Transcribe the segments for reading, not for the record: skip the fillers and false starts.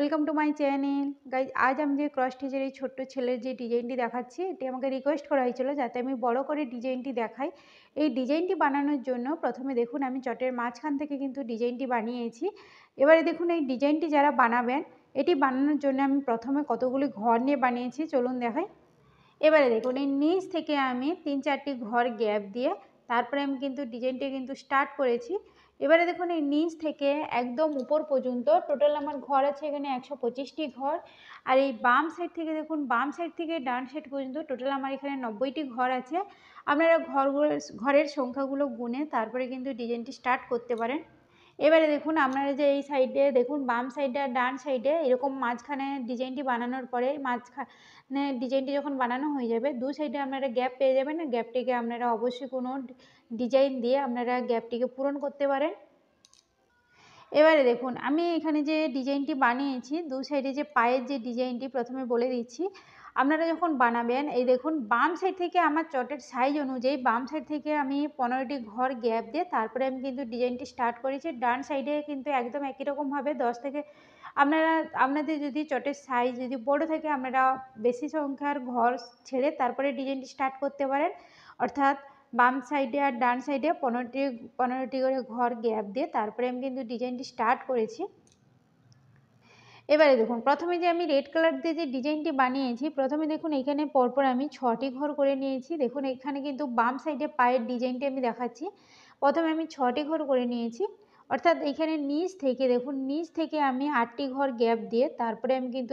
Welcome to my channel guys. আজ আমি যে ক্রস স্টিচের এই ছোট্ট ছেলের যে ডিজাইনটি দেখাচ্ছি, এটি আমাকে রিকোয়েস্ট করা হয়েছিল যাতে আমি বড় করে ডিজাইনটি দেখাই। এই ডিজাইনটি বানানোর জন্য প্রথমে দেখুন আমি চটের মাঝখান থেকে কিন্তু ডিজাইনটি বানিয়েছি। এবারে দেখুন এই ডিজাইনটি যারা বানাবেন, এটি বানানোর জন্য আমি প্রথমে কতগুলি ঘর নিয়ে বানিয়েছি চলুন দেখাই। এবারে দেখুন এই নিচ থেকে আমি 3-4টি ঘর গ্যাপ দিয়ে তারপরে আমি কিন্তু ডিজাইনটা কিন্তু স্টার্ট করেছি। এবারে দেখুন এই নিচ থেকে একদম উপর পর্যন্ত টোটাল আমার ঘর আছে এখানে 125টি ঘর। আর এই বাম সাইড থেকে দেখুন, বাম সাইড থেকে ডান সাইড পর্যন্ত টোটাল আমার এখানে 90টি ঘর আছে। আপনারা ঘরের সংখ্যাগুলো গুনে তারপরে কিন্তু ডিজাইনটি স্টার্ট করতে পারেন। এবারে দেখুন আপনারা যে এই সাইডে দেখুন, বাম সাইডে আর ডান সাইডে এরকম মাঝখানে ডিজাইনটি বানানোর পরে মাঝখানে ডিজাইনটি যখন বানানো হয়ে যাবে, দু সাইডে আপনারা গ্যাপ পেয়ে যাবেন। না গ্যাপটিকে আপনারা অবশ্যই কোনো ডিজাইন দিয়ে আপনারা গ্যাপটিকে পূরণ করতে পারেন। এবারে দেখুন আমি এখানে যে ডিজাইনটি বানিয়েছি, দু সাইডে যে পায়ের যে ডিজাইনটি প্রথমে বলে দিচ্ছি। আপনারা যখন বানাবেন এই দেখুন বাম সাইড থেকে আমার চটের সাইজ অনুযায়ী বাম সাইড থেকে আমি 15টি ঘর গ্যাপ দিয়ে তারপরে আমি কিন্তু ডিজাইনটি স্টার্ট করেছি। ডান সাইডে কিন্তু একদম একই রকমভাবে 10 থেকে আপনাদের যদি চটের সাইজ যদি বড় থাকে আপনারা বেশি সংখ্যার ঘর ছেড়ে তারপরে ডিজাইনটি স্টার্ট করতে পারেন। অর্থাৎ বাম সাইডে আর ডান সাইডে 15টি করে ঘর গ্যাপ দিয়ে তারপরে আমি কিন্তু ডিজাইনটি স্টার্ট করেছি। এবারে দেখুন প্রথমে যে আমি রেড কালার দিয়ে যে ডিজাইনটি বানিয়েছি, প্রথমে দেখুন এখানে পরপর আমি 6টি ঘর করে নিয়েছি। দেখুন এখানে কিন্তু বাম সাইডে পায়ের ডিজাইনটি আমি দেখাচ্ছি। প্রথমে আমি 6টি ঘর করে নিয়েছি। অর্থাৎ এখানে নিচ থেকে দেখুন, নিচ থেকে আমি 8টি ঘর গ্যাপ দিয়ে তারপরে আমি কিন্তু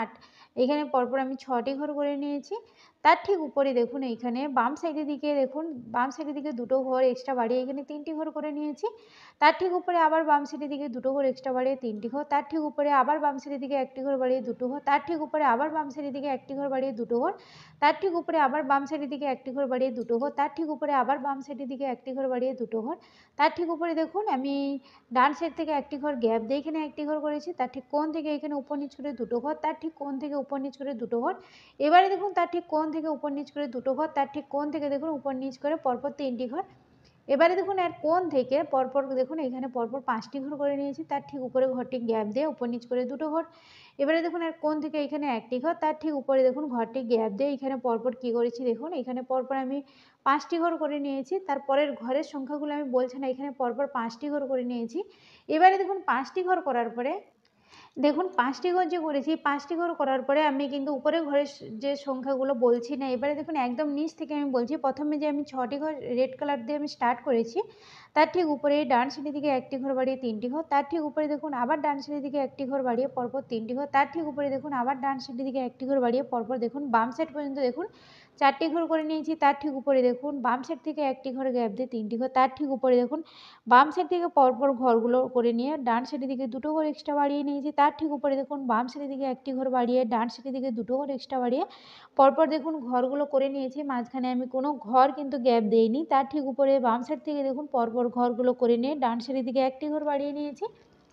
এখানে পরপর আমি 6টি ঘর করে নিয়েছি। তার ঠিক উপরে দেখুন এইখানে বাম সাইডের দিকে দেখুন, বাম সাইডের দিকে দুটো ঘর এক্সট্রা বাড়িয়ে এখানে 3টি ঘর করে নিয়েছি। তার ঠিক উপরে আবার বাম সাইডের দিকে দুটো ঘর এক্সট্রা বাড়িয়ে 3টি ঘর। তার ঠিক উপরে আবার বাম সাইডের দিকে 1টি ঘর বাড়িয়ে 2টো ঘর। তার ঠিক উপরে আবার বাম সাইডের দিকে 1টি ঘর বাড়িয়ে 2টো ঘর। তার ঠিক উপরে আবার বাম সাইডের দিকে 1টি ঘর বাড়িয়ে 2টো ঘর। তার ঠিক উপরে আবার বাম সাইডের দিকে 1টি ঘর বাড়িয়ে 2টো ঘর। তার ঠিক উপরে দেখুন আমি ডান সাইড থেকে 1টি ঘর গ্যাপ দিয়ে এখানে 1টি ঘর করেছি। তার ঠিক কোণ থেকে এখানে উপর নিচ করে 2টো ঘর। তার ঠিক কোণ থেকে উপর নিচ করে 2টো ঘর। এবারে দেখুন তার ঠিক কোণ থেকে উপর নিচ করে 2টো ঘর। তার ঠিক কোণ থেকে দেখুন উপর নিচ করে পরপর 3টি ঘর। এবারে দেখুন এর কোণ থেকে পরপর দেখুন এখানে পরপর 5টি ঘর করে নিয়েছি। তার ঠিক উপরে ঘরটি গ্যাপ দিয়ে উপর নিচ করে 2টো ঘর। এবারে দেখুন এর কোণ থেকে এখানে 1টি ঘর। তার ঠিক উপরে দেখুন ঘরটি গ্যাপ দিয়ে এখানে পরপর কী করেছি দেখুন, এখানে পরপর আমি 5টি ঘর করে নিয়েছি। তারপরের ঘরের সংখ্যাগুলো আমি বলছি না, এখানে পরপর 5টি ঘর করে নিয়েছি। এবারে দেখুন 5টি ঘর করার পরে দেখুন 5টি ঘর যে করেছি, 5টি ঘর করার পরে আমি কিন্তু উপরে ঘরের যে সংখ্যাগুলো বলছি না। এবারে দেখুন একদম নিচ থেকে আমি বলছি। প্রথমে যে আমি 6টি ঘর রেড কালার দিয়ে আমি স্টার্ট করেছি, তার ঠিক উপরে ডান সাইডের দিকে 1টি ঘর বাড়িয়ে 3টি ঘর। তার ঠিক উপরে দেখুন আবার ডান সাইডের দিকে 1টি ঘর বাড়িয়ে পরপর 3টি ঘর। তার ঠিক উপরে দেখুন আবার ডান সাইডের দিকে 1টি ঘর বাড়িয়ে পরপর দেখুন বাম সাইড পর্যন্ত দেখুন 4টি ঘর করে নিয়েছি। তার ঠিক উপরে দেখুন বাম সাইড থেকে 1টি ঘর গ্যাপ দিয়ে 3টি ঘর। তার ঠিক উপরে দেখুন বাম সাইড থেকে পরপর ঘরগুলো করে নিয়ে ডান সাইডের দিকে 2টো ঘর এক্সট্রা বাড়িয়ে নিয়েছি। তার ঠিক উপরে দেখুন বাম সাইডের দিকে 1টি ঘর বাড়িয়ে ডান সাইডের দিকে 2টো ঘর এক্সট্রা বাড়িয়ে পরপর দেখুন ঘরগুলো করে নিয়েছি। মাঝখানে আমি কোনো ঘর কিন্তু গ্যাপ দেইনি। তার ঠিক উপরে বাম সাইড থেকে দেখুন পরপর ঘরগুলো করে নিয়ে ডান সাইডের দিকে 1টি ঘর বাড়িয়ে নিয়েছি।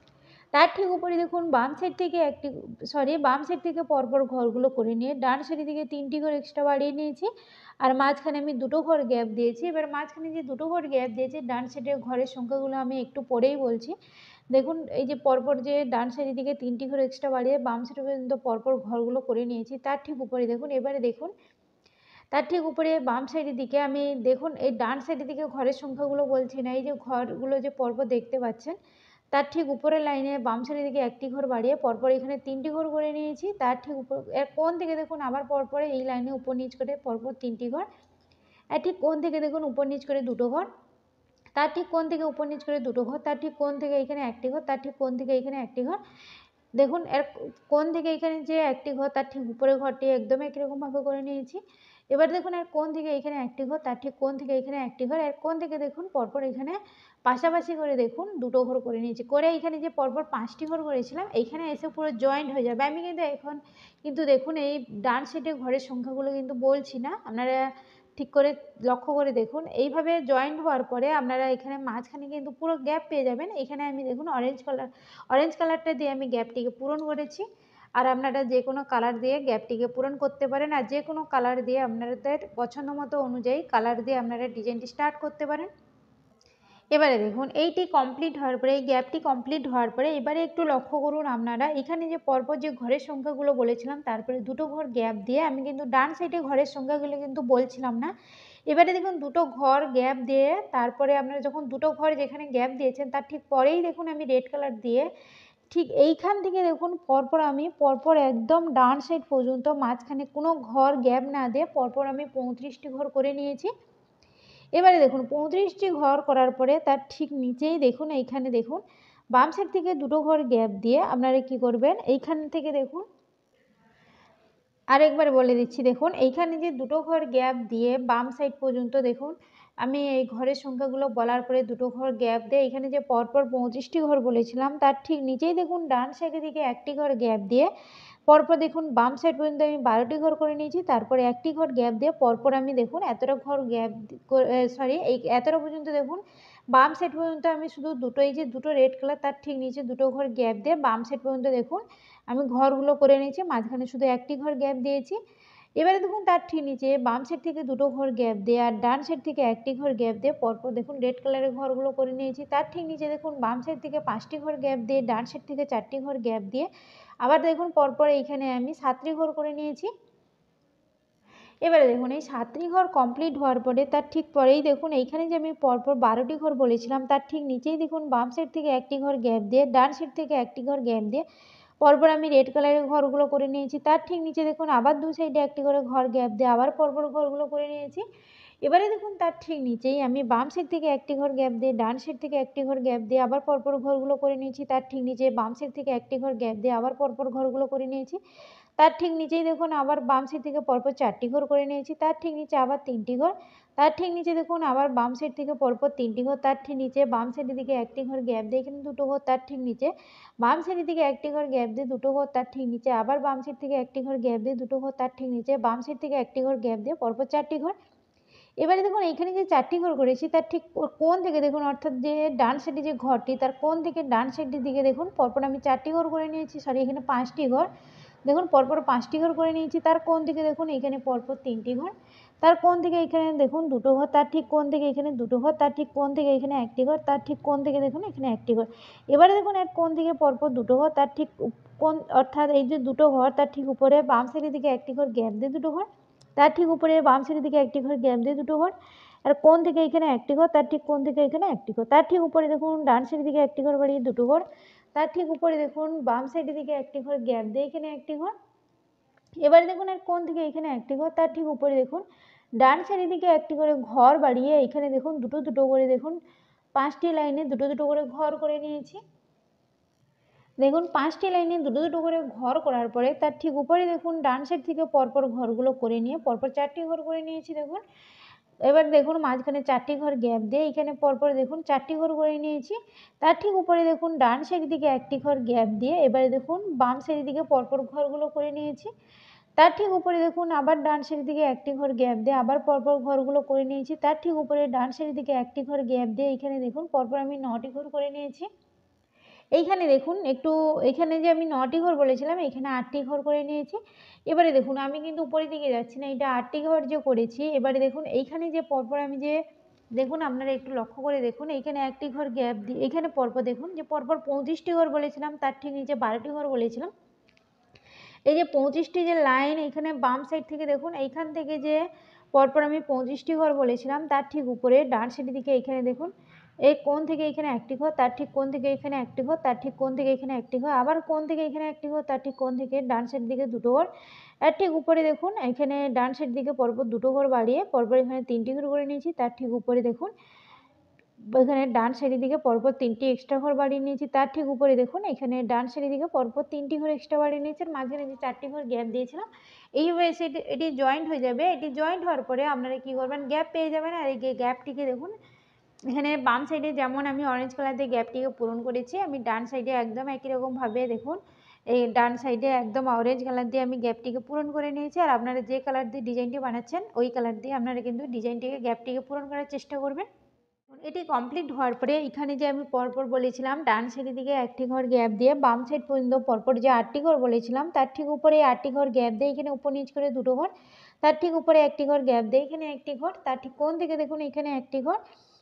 তার ঠিক উপরে দেখুন বাম সাইড থেকে পরপর ঘরগুলো করে নিয়ে ডান সাইডের দিকে 3টি ঘর এক্সট্রা বাড়িয়ে নিয়েছি। আর মাঝখানে আমি 2টো ঘর গ্যাপ দিয়েছি। এবার মাঝখানে যে 2টো ঘর গ্যাপ দিয়েছি, ডান সাইডের ঘরের সংখ্যাগুলো আমি একটু পরেই বলছি। দেখুন এই যে পরপর যে ডান সাইডের দিকে 3টি ঘর এক্সট্রা বাড়িয়ে বাম সাইড পর্যন্ত পরপর ঘরগুলো করে নিয়েছি। তার ঠিক উপরে দেখুন, এবারে দেখুন তার ঠিক উপরে বাম সাইডের দিকে আমি দেখুন এই ডান সাইডের দিকে ঘরের সংখ্যাগুলো বলছি না, এই যে ঘরগুলো যে পরপর দেখতে পাচ্ছেন, তার ঠিক উপরের লাইনে বাম সাইডের দিকে 1টি ঘর বাড়িয়ে পরপর এখানে 3টি ঘর করে নিয়েছি। তার ঠিক উপর এর কোণ থেকে দেখুন আবার পরপর এই লাইনে উপর নিচ করে পরপর 3টি ঘর। এর ঠিক কোণ থেকে দেখুন উপর নিচ করে 2টো ঘর। তার ঠিক কোণ থেকে উপর নিচ করে 2টো ঘর। তার ঠিক কোণ থেকে এখানে 1টি ঘর। তার ঠিক কোণ থেকে এখানে 1টি ঘর। দেখুন এর কোণ থেকে এখানে যে 1টি ঘর, তার ঠিক উপরের ঘরটি একদম একই রকমভাবে করে নিয়েছি। এবার দেখুন এর কোণ থেকে এখানে 1টি ঘর। তার ঠিক কোণ থেকে এখানে 1টি ঘর। এর কোণ থেকে দেখুন পরপর এখানে পাশাপাশি করে দেখুন 2টো ঘর করে নিয়েছি। করে এখানে যে পরপর 5টি ঘর করেছিলাম, এইখানে এসে পুরো জয়েন্ট হয়ে যাবে। আমি কিন্তু এখন কিন্তু দেখুন এই ডান সাইডে ঘরের সংখ্যাগুলো কিন্তু বলছি না, আপনারা ঠিক করে লক্ষ্য করে দেখুন। এইভাবে জয়েন্ট হওয়ার পরে আপনারা এখানে মাঝখানে কিন্তু পুরো গ্যাপ পেয়ে যাবেন। এখানে আমি দেখুন অরেঞ্জ কালারটা দিয়ে আমি গ্যাপটিকে পূরণ করেছি। আর আপনারা যে কোনো কালার দিয়ে গ্যাপটিকে পূরণ করতে পারেন। আর যে কোনো কালার দিয়ে আপনাদের পছন্দ মতো অনুযায়ী কালার দিয়ে আপনারা ডিজাইনটি স্টার্ট করতে পারেন। এবারে দেখুন এইটি কমপ্লিট হওয়ার পরে, এই গ্যাপটি কমপ্লিট হওয়ার পরে এবারে একটু লক্ষ্য করুন আপনারা, এখানে যে পরপর যে ঘরের সংখ্যাগুলো বলেছিলাম তারপরে দুটো ঘর গ্যাপ দিয়ে, আমি কিন্তু ডান সাইডে ঘরের সংখ্যাগুলো কিন্তু বলছিলাম না। এবারে দেখুন দুটো ঘর গ্যাপ দিয়ে তারপরে আপনারা যখন দুটো ঘর যেখানে গ্যাপ দিয়েছেন তার ঠিক পরেই দেখুন আমি রেড কালার দিয়ে ঠিক এইখান থেকে দেখুন পরপর আমি পরপর একদম ডান সাইড পর্যন্ত মাঝখানে কোনো ঘর গ্যাপ না দিয়ে পরপর আমি 35টি ঘর করে নিয়েছি। এবারে দেখুন 35টি ঘর করার পরে তার ঠিক নিচেই দেখুন এইখানে দেখুন বাম সাইড থেকে দুটো ঘর গ্যাপ দিয়ে আপনারা কি করবেন, এইখান থেকে দেখুন আরেকবার বলে দিচ্ছি, দেখুন এইখানে যে দুটো ঘর গ্যাপ দিয়ে বাম সাইড পর্যন্ত দেখুন আমি এই ঘরের সংখ্যাগুলো বলার পরে দুটো ঘর গ্যাপ দিয়ে এখানে যে পরপর 25টি ঘর বলেছিলাম তার ঠিক নিচেই দেখুন ডান সাইডের দিকে একটি ঘর গ্যাপ দিয়ে পরপর দেখুন বাম সাইড পর্যন্ত আমি 12টি ঘর করে নিয়েছি। তারপরে একটি ঘর গ্যাপ দিয়ে পরপর আমি দেখুন এতটা ঘর গ্যাপ এই এতটা পর্যন্ত দেখুন বাম সাইড পর্যন্ত আমি শুধু দুটো, এই যে দুটো রেড কালার তার ঠিক নিচে দুটো ঘর গ্যাপ দিয়ে বাম সাইড পর্যন্ত দেখুন আমি ঘরগুলো করে নিয়েছি, মাঝখানে শুধু একটি ঘর গ্যাপ দিয়েছি। এবারে দেখুন তার ঠিক নিচে বাম সাইড থেকে দুটো ঘর গ্যাপ দিয়ে আর ডান সাইড থেকে একটি ঘর গ্যাপ দিয়ে পরপর দেখুন রেড কালারের ঘরগুলো করে নিয়েছি। তার ঠিক নিচে দেখুন বাম সাইড থেকে 5টি ঘর গ্যাপ দিয়ে ডান সাইড থেকে 4টি ঘর গ্যাপ দিয়ে আবার দেখুন পরপর এইখানে আমি 7টি ঘর করে নিয়েছি। এবারে দেখুন এই 7টি ঘর কমপ্লিট হওয়ার পরে তার ঠিক পরেই দেখুন এইখানে যে আমি পরপর 12টি ঘর বলেছিলাম তার ঠিক নিচেই দেখুন বাম সাইড থেকে একটি ঘর গ্যাপ দিয়ে ডান সাইড থেকে একটি ঘর গ্যাপ দিয়ে পরপর আমি রেড কালারের ঘরগুলো করে নিয়েছি। তার ঠিক নিচে দেখুন আবার দু সাইডে একটি করে ঘর গ্যাপ দিয়ে আবার পরপর ঘরগুলো করে নিয়েছি। এবারে দেখুন তার ঠিক নিচেই আমি বাম সাইড থেকে একটি ঘর গ্যাপ দিয়ে ডান সাইড থেকে একটি ঘর গ্যাপ দিয়ে আবার পরপর ঘরগুলো করে নিয়েছি। তার ঠিক নিচে বাম সাইড থেকে একটি ঘর গ্যাপ দিয়ে আবার পরপর ঘরগুলো করে নিয়েছি। তার ঠিক নিচেই দেখুন আবার বাম সাইড থেকে পরপর 4টি ঘর করে নিয়েছি। তার ঠিক নিচে আবার 3টি ঘর। তার ঠিক নিচে দেখুন আবার বাম সাইড থেকে পরপর 3টি ঘর। তার ঠিক নিচে বাম সাইডের দিকে একটি ঘর গ্যাপ দিয়ে এখানে দুটো ঘর। তার ঠিক নিচে বাম সাইডের দিকে একটি ঘর গ্যাপ দিয়ে দুটো ঘর। তার ঠিক নিচে আবার বাম সাইড থেকে একটি ঘর গ্যাপ দিয়ে দুটো ঘর। তার ঠিক নিচে বাম সাইড থেকে একটি ঘর গ্যাপ দিয়ে পরপর 4টি ঘর। এবারে দেখুন এইখানে যে 4টি ঘর করেছি তার ঠিক কোণ থেকে দেখুন, অর্থাৎ যে ডান সাইডে যে ঘরটি তার কোণ থেকে ডান সাইডের দিকে দেখুন পরপর আমি 4টি ঘর করে নিয়েছি, সরি এখানে 5টি ঘর। দেখুন পরপর 5টি ঘর করে নিয়েছি। তার কোণ থেকে দেখুন এখানে পরপর 3টি ঘর। তার কোণ থেকে এখানে দেখুন দুটো ঘর। তার ঠিক কোণ থেকে এখানে দুটো ঘর। তার ঠিক কোণ থেকে এখানে একটি ঘর। তার ঠিক কোণ থেকে দেখুন এখানে একটি ঘর। এবারে দেখুন এর কোণ থেকে পরপর দুটো ঘর। তার ঠিক কোণ, অর্থাৎ এই যে দুটো ঘর তার ঠিক উপরে বাম সাইডের দিকে একটি ঘর গ্যাপ দিয়ে দুটো ঘর। তার ঠিক উপরে বাম সাইডের দিকে একটি ঘর গ্যাপ দিয়ে দুটো ঘর। আর কোণ থেকে এখানে একটি ঘর। তার ঠিক কোণ থেকে এখানে একটি ঘর। তার ঠিক উপরে দেখুন ডান সাইডের দিকে একটি ঘর বাড়িয়ে দুটো ঘর। তার ঠিক উপরে দেখুন বাম সাইডের দিকে একটি ঘর গ্যাপ দিয়ে এখানে একটি ঘর। এবারে দেখুন এর কোণ থেকে এখানে একটি ঘর। তার ঠিক উপরে দেখুন ডান সাইডের দিকে একটি করে ঘর বাড়িয়ে এখানে দেখুন দুটো দুটো করে দেখুন 5টি লাইনে দুটো দুটো করে ঘর করে নিয়েছি। দেখুন 5টি লাইনে দুটো দুটো করে ঘর করার পরে তার ঠিক উপরে দেখুন ডান সাইড থেকে পরপর ঘরগুলো করে নিয়ে পরপর 4টি ঘর করে নিয়েছি। দেখুন এবার দেখুন মাঝখানে 4টি ঘর গ্যাপ দিয়ে এখানে পরপর দেখুন 4টি ঘর করে নিয়েছি। তার ঠিক উপরে দেখুন ডান সাইডের দিকে একটি ঘর গ্যাপ দিয়ে এবারে দেখুন বাম সাইডের দিকে পরপর ঘরগুলো করে নিয়েছি। তার ঠিক উপরে দেখুন আবার ডান সাইডের দিকে একটি ঘর গ্যাপ দিয়ে আবার পরপর ঘরগুলো করে নিয়েছি। তার ঠিক উপরে ডান সাইডের দিকে একটি ঘর গ্যাপ দিয়ে এখানে দেখুন পরপর আমি 9টি ঘর করে নিয়েছি। এইখানে দেখুন একটু, এখানে যে আমি 9টি ঘর বলেছিলাম এখানে 8টি ঘর করে নিয়েছি। এবারে দেখুন আমি কিন্তু উপরের দিকে যাচ্ছি না, এটা 8টি ঘর যে করেছি। এবারে দেখুন এইখানে যে পরপর আমি যে দেখুন আপনারা একটু লক্ষ্য করে দেখুন এইখানে একটি ঘর গ্যাপ দিয়ে এখানে পরপর দেখুন যে পরপর 25টি ঘর বলেছিলাম তার ঠিক নিচে 12টি ঘর বলেছিলাম। এই যে 25টি যে লাইন এখানে বাম সাইড থেকে দেখুন এইখান থেকে যে পরপর আমি 25টি ঘর বলেছিলাম তার ঠিক উপরে ডান সাইডের দিকে এখানে দেখুন এই কোণ থেকে এখানে একটি ঘর। তার ঠিক কোণ থেকে এখানে একটি ঘর। তার ঠিক কোণ থেকে এখানে একটি ঘর। আবার কোণ থেকে এখানে একটি ঘর। তার ঠিক কোণ থেকে ডান সাইড দিকে দুটো ঘর। আর ঠিক উপরে দেখুন এখানে ডান সাইড দিকে পরপর দুটো ঘর বাড়িয়ে পরপর এখানে 3টি ঘর করে নিয়েছি। তার ঠিক উপরে দেখুন এখানে ডান সাইডের দিকে পরপর 3টি এক্সট্রা ঘর বাড়িয়ে নিয়েছি। তার ঠিক উপরে দেখুন এখানে ডান সাইডের দিকে পরপর 3টি ঘর এক্সট্রা বাড়িয়ে নিয়েছি। আর মাঝখানে যে 4টি ঘর গ্যাপ দিয়েছিলাম এইভাবে এটি জয়েন্ট হয়ে যাবে। এটি জয়েন্ট হওয়ার পরে আপনারা কী করবেন, গ্যাপ পেয়ে যাবেন। আর এই গ্যাপটিকে দেখুন এখানে বাম সাইডে যেমন আমি অরেঞ্জ কালার দিয়ে গ্যাপটিকে পূরণ করেছি, আমি ডান সাইডে একদম একই রকমভাবে দেখুন এই ডান সাইডে একদম অরেঞ্জ কালার দিয়ে আমি গ্যাপটিকে পূরণ করে নিয়েছি। আর আপনারা যে কালার দিয়ে ডিজাইনটি বানাচ্ছেন ওই কালার দিয়ে আপনারা কিন্তু ডিজাইনটিকে গ্যাপটিকে পূরণ করার চেষ্টা করবেন। এটি কমপ্লিট হওয়ার পরে এখানে যে আমি পরপর বলেছিলাম ডান সাইডের দিকে একটি ঘর গ্যাপ দিয়ে বাম সাইড পর্যন্ত পরপর যে 8টি ঘর বলেছিলাম তার ঠিক উপরে 8টি ঘর গ্যাপ দিয়ে এখানে উপর নিচ করে দুটো ঘর। তার ঠিক উপরে একটি ঘর গ্যাপ দিয়ে এখানে একটি ঘর। তার ঠিক কোণ থেকে দেখুন এখানে একটি ঘর।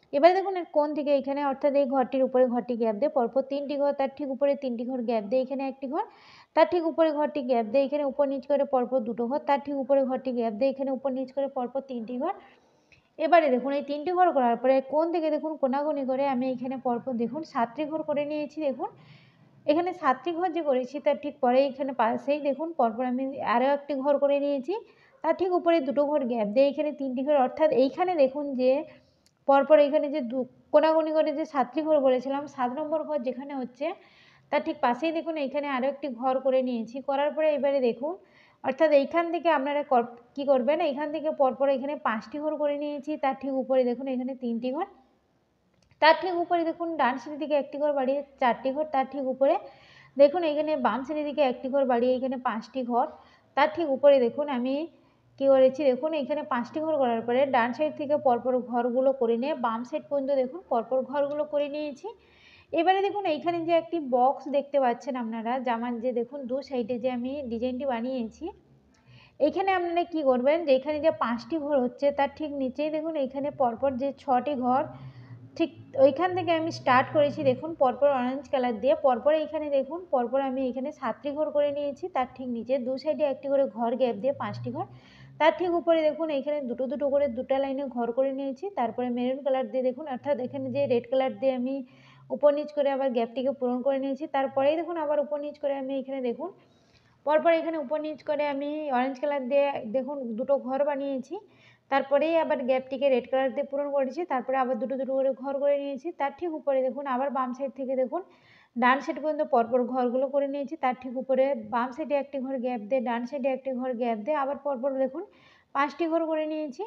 এবারে দেখুন এর কোণ থেকে এখানে অর্থাৎ এই ঘরটির উপরে ঘরটি গ্যাপ দিয়ে পরপর 3টি ঘর, তার ঠিক উপরে 3টি ঘর গ্যাপ দিয়ে এখানে একটি ঘর, তার ঠিক উপরে ঘরটি গ্যাপ দিয়ে এখানে উপর নিচ করে পরপর 2টো ঘর, তার ঠিক উপরে ঘরটি গ্যাপ দিয়ে এখানে উপর নিচ করে পরপর 3টি ঘর। এবারে দেখুন এই 3টি ঘর করার পরে কোণ থেকে দেখুন কোণাকুনি করে আমি এখানে পরপর দেখুন 7টি ঘর করে নিয়েছি। দেখুন এখানে 7টি ঘর যে করেছি তার ঠিক পরে এখানে পাশেই দেখুন পরপর আমি আরও একটি ঘর করে নিয়েছি, তার ঠিক উপরে 2টো ঘর গ্যাপ দিয়ে এখানে 3টি ঘর, অর্থাৎ এইখানে দেখুন যে পরপর এখানে যে কোণাকুনি করে যে 7টি ঘর বলেছিলাম 7 নম্বর ঘর যেখানে হচ্ছে তার ঠিক পাশেই দেখুন এইখানে আরও একটি ঘর করে নিয়েছি। করার পরে এবারে দেখুন অর্থাৎ এইখান থেকে আপনারা কী করবেন, এইখান থেকে পরপর এখানে 5টি ঘর করে নিয়েছি, তার ঠিক উপরে দেখুন এখানে 3টি ঘর, তার ঠিক উপরে দেখুন ডান সিঁড়ির দিকে একটি ঘর বাড়িয়ে 4টি ঘর, তার ঠিক উপরে দেখুন এখানে বাম সিঁড়ির দিকে একটি ঘর বাড়িয়ে এখানে 5টি ঘর, তার ঠিক উপরে দেখুন আমি কী করেছি দেখুন এখানে 5টি ঘর করার পরে ডান সাইড থেকে পরপর ঘরগুলো করে নিয়ে বাম সাইড পর্যন্ত দেখুন পরপর ঘরগুলো করে নিয়েছি। এবারে দেখুন এইখানে যে একটি বক্স দেখতে পাচ্ছেন আপনারা জামার যে দেখুন দু সাইডে যে আমি ডিজাইনটি বানিয়েছি, এইখানে আপনারা কি করবেন যে এখানে যে 5টি ঘর হচ্ছে তার ঠিক নিচেই দেখুন এইখানে পরপর যে 6টি ঘর ঠিক ওইখান থেকে আমি স্টার্ট করেছি দেখুন পরপর অরেঞ্জ কালার দিয়ে পরপর এইখানে দেখুন পরপর আমি এখানে 7টি ঘর করে নিয়েছি, তার ঠিক নিচে দু সাইডে একটি করে ঘর গ্যাপ দিয়ে 5টি ঘর, তার ঠিক উপরে দেখুন এখানে দুটো দুটো করে দুটো লাইনে ঘর করে নিয়েছি। তারপরে মেরুন কালার দিয়ে দেখুন অর্থাৎ এখানে যে রেড কালার দিয়ে আমি উপর নিচ করে আবার গ্যাপটিকে পূরণ করে নিয়েছি, তারপরেই দেখুন আবার উপর নিচ করে আমি এখানে দেখুন পরপর এখানে উপর নিচ করে আমি অরেঞ্জ কালার দিয়ে দেখুন দুটো ঘর বানিয়েছি, তারপরেই আবার গ্যাপটিকে রেড কালার দিয়ে পূরণ করেছি, তারপরে আবার দুটো দুটো করে ঘর করে নিয়েছি, তার ঠিক উপরে দেখুন আবার বাম সাইড থেকে দেখুন ডান সাইড পর্যন্ত পরপর ঘরগুলো করে নিয়েছি, তার ঠিক উপরে বাম সাইডে একটি ঘর গ্যাপ দিয়ে ডান সাইডে একটি ঘর গ্যাপ দিয়ে আবার পরপর দেখুন 5টি ঘর করে নিয়েছি।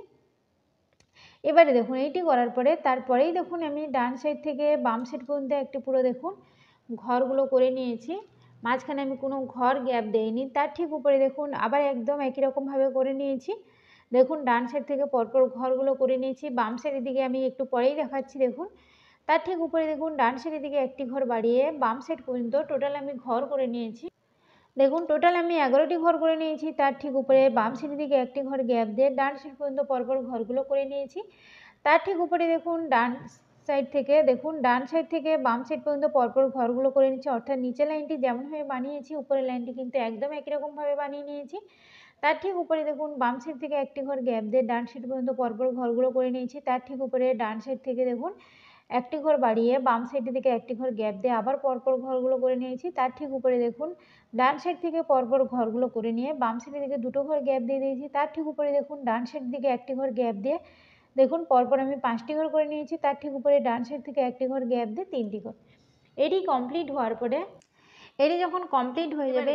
এবারে দেখুন এইটি করার পরে তারপরেই দেখুন আমি ডান সাইড থেকে বাম সাইড পর্যন্ত একটি পুরো দেখুন ঘরগুলো করে নিয়েছি, মাঝখানে আমি কোনো ঘর গ্যাপ দেইনি, তার ঠিক উপরে দেখুন আবার একদম একই রকমভাবে করে নিয়েছি। দেখুন ডান সাইড থেকে পরপর ঘরগুলো করে নিয়েছি, বাম সাইডের দিকে আমি একটু পরেই দেখাচ্ছি দেখুন তার ঠিক উপরে দেখুন ডান সাইডের দিকে একটি ঘর বাড়িয়ে বাম সাইড পর্যন্ত টোটাল আমি ঘর করে নিয়েছি। দেখুন টোটাল আমি 11টি ঘর করে নিয়েছি, তার ঠিক উপরে বাম সাইডের দিকে একটি ঘর গ্যাপ দিয়ে ডান সাইড পর্যন্ত পরপর ঘরগুলো করে নিয়েছি, তার ঠিক উপরে দেখুন ডান সাইড থেকে বাম সাইড পর্যন্ত পরপর ঘরগুলো করে নিচ্ছি, অর্থাৎ নিচের লাইনটি যেমনভাবে বানিয়েছি উপরের লাইনটি কিন্তু একদম একই রকমভাবে বানিয়ে নিয়েছি। তার ঠিক উপরে দেখুন বাম সাইড থেকে একটি ঘর গ্যাপ দিয়ে ডান সাইড পর্যন্ত পরপর ঘরগুলো করে নিয়েছি, তার ঠিক উপরে ডান সাইড থেকে দেখুন একটি ঘর বাড়িয়ে বাম সাইডের দিকে একটি ঘর গ্যাপ দিয়ে আবার পরপর ঘরগুলো করে নিয়েছি, তার ঠিক উপরে দেখুন ডান সাইড থেকে পরপর ঘরগুলো করে নিয়ে বাম সাইডের দিকে দুটো ঘর গ্যাপ দিয়ে দিয়েছি, তার ঠিক উপরে দেখুন ডান সাইডের দিকে একটি ঘর গ্যাপ দিয়ে দেখুন পরপর আমি 5টি ঘর করে নিয়েছি, তার ঠিক উপরে ডান সাইড থেকে একটি ঘর গ্যাপ দিয়ে 3টি ঘর। এটি কমপ্লিট হওয়ার পরে এটি যখন কমপ্লিট হয়ে যাবে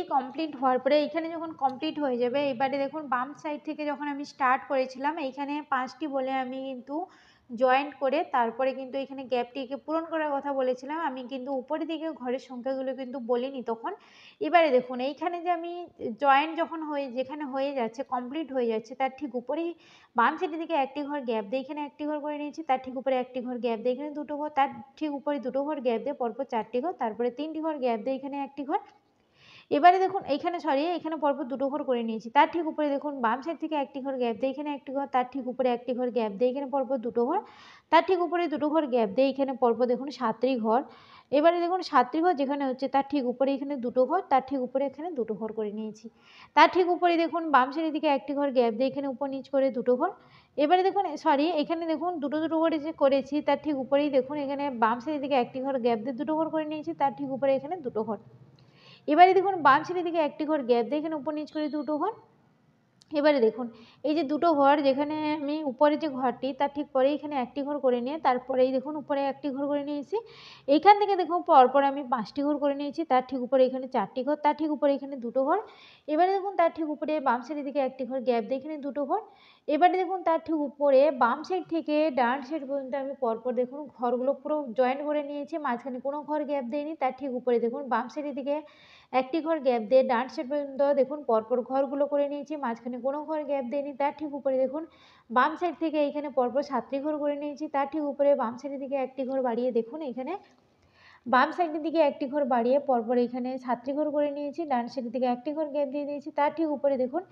এইখানে যখন কমপ্লিট হয়ে যাবে এবারে দেখুন বাম সাইড থেকে যখন আমি স্টার্ট করেছিলাম এইখানে 5টি বলে আমি কিন্তু জয়েন্ট করে তারপরে কিন্তু এখানে গ্যাপটিকে পূরণ করার কথা বলেছিলাম, আমি কিন্তু উপরের দিকে ঘরের সংখ্যাগুলো কিন্তু বলিনি তখন। এবারে দেখুন এইখানে যে আমি জয়েন্ট যখন যেখানে হয়ে যাচ্ছে কমপ্লিট হয়ে যাচ্ছে তার ঠিক উপরেই বাম সাইডের দিকে একটি ঘর গ্যাপ দিয়ে এখানে একটি ঘর করে নিয়েছি, তার ঠিক উপরে একটি ঘর গ্যাপ দিয়ে এখানে দুটো ঘর, তার ঠিক উপরে দুটো ঘর গ্যাপ দিয়ে পরপর 4টি ঘর, তারপরে 3টি ঘর গ্যাপ দিয়ে এখানে একটি ঘর। এবারে দেখুন এখানে পরপর দুটো ঘর করে নিয়েছি, তার ঠিক উপরে দেখুন বাম সাইড থেকে একটি ঘর গ্যাপ দিয়ে এখানে একটি ঘর, তার ঠিক উপরে একটি ঘর গ্যাপ দিয়ে এখানে পরপর দুটো ঘর, তার ঠিক উপরে দুটো ঘর গ্যাপ দিয়ে এখানে পরপর দেখুন 7টি ঘর। এবারে দেখুন 7টি ঘর যেখানে হচ্ছে তার ঠিক উপরে এখানে দুটো ঘর, তার ঠিক উপরে এখানে দুটো ঘর করে নিয়েছি, তার ঠিক উপরে দেখুন বাম সাইডের দিকে একটি ঘর গ্যাপ দিয়ে এখানে উপর নিচ করে দুটো ঘর। এবারে দেখুন এখানে দেখুন দুটো দুটো করে যে করেছি তার ঠিক উপরেই দেখুন এখানে বাম সাইডের দিকে একটি ঘর গ্যাপ দিয়ে দুটো ঘর করে নিয়েছি, তার ঠিক উপরে এখানে দুটো ঘর। এবারে দেখুন বাম সাইডের দিকে একটি ঘর গ্যাপ দিয়ে এখানে উপর নিচ করে দুটো ঘর। এবারে দেখুন এই যে দুটো ঘর যেখানে আমি উপরে যে ঘরটি তার ঠিক পরে এখানে একটি ঘর করে নিয়ে তারপরেই দেখুন উপরে একটি ঘর করে নিয়েছি, এইখান থেকে দেখুন পরপর আমি 5টি ঘর করে নিয়েছি, তার ঠিক উপরে এখানে 4টি ঘর, তার ঠিক উপরে এখানে দুটো ঘর। এবারে দেখুন তার ঠিক উপরে বাম সাইডের দিকে একটি ঘর গ্যাপ দিয়ে এখানে দুটো ঘর। এবারে দেখুন তার ঠিক উপরে বাম সাইড থেকে ডান সাইড পর্যন্ত আমি পরপর দেখুন ঘরগুলো পুরো জয়েন করে নিয়েছি, মাঝখানে কোনো ঘর গ্যাপ দেয়নি, তার ঠিক উপরে দেখুন বাম সাইডের দিকে একটি ঘর গ্যাপ দিয়ে ডান সাইড পর্যন্ত দেখুন পরপর ঘরগুলো করে নিয়েছি, মাঝখানে কোনো ঘর গ্যাপ দেয়নি, তার ঠিক উপরে দেখুন বাম সাইড থেকে এইখানে পরপর 7টি ঘর করে নিয়েছি, তার ঠিক উপরে বাম সাইডের দিকে একটি ঘর বাড়িয়ে দেখুন এখানে বাম সাইডের দিকে একটি ঘর বাড়িয়ে পরপর এখানে 7টি ঘর করে নিয়েছি, ডান সাইডের দিকে একটি ঘর গ্যাপ দিয়ে দিয়েছি, তার ঠিক উপরে দেখুন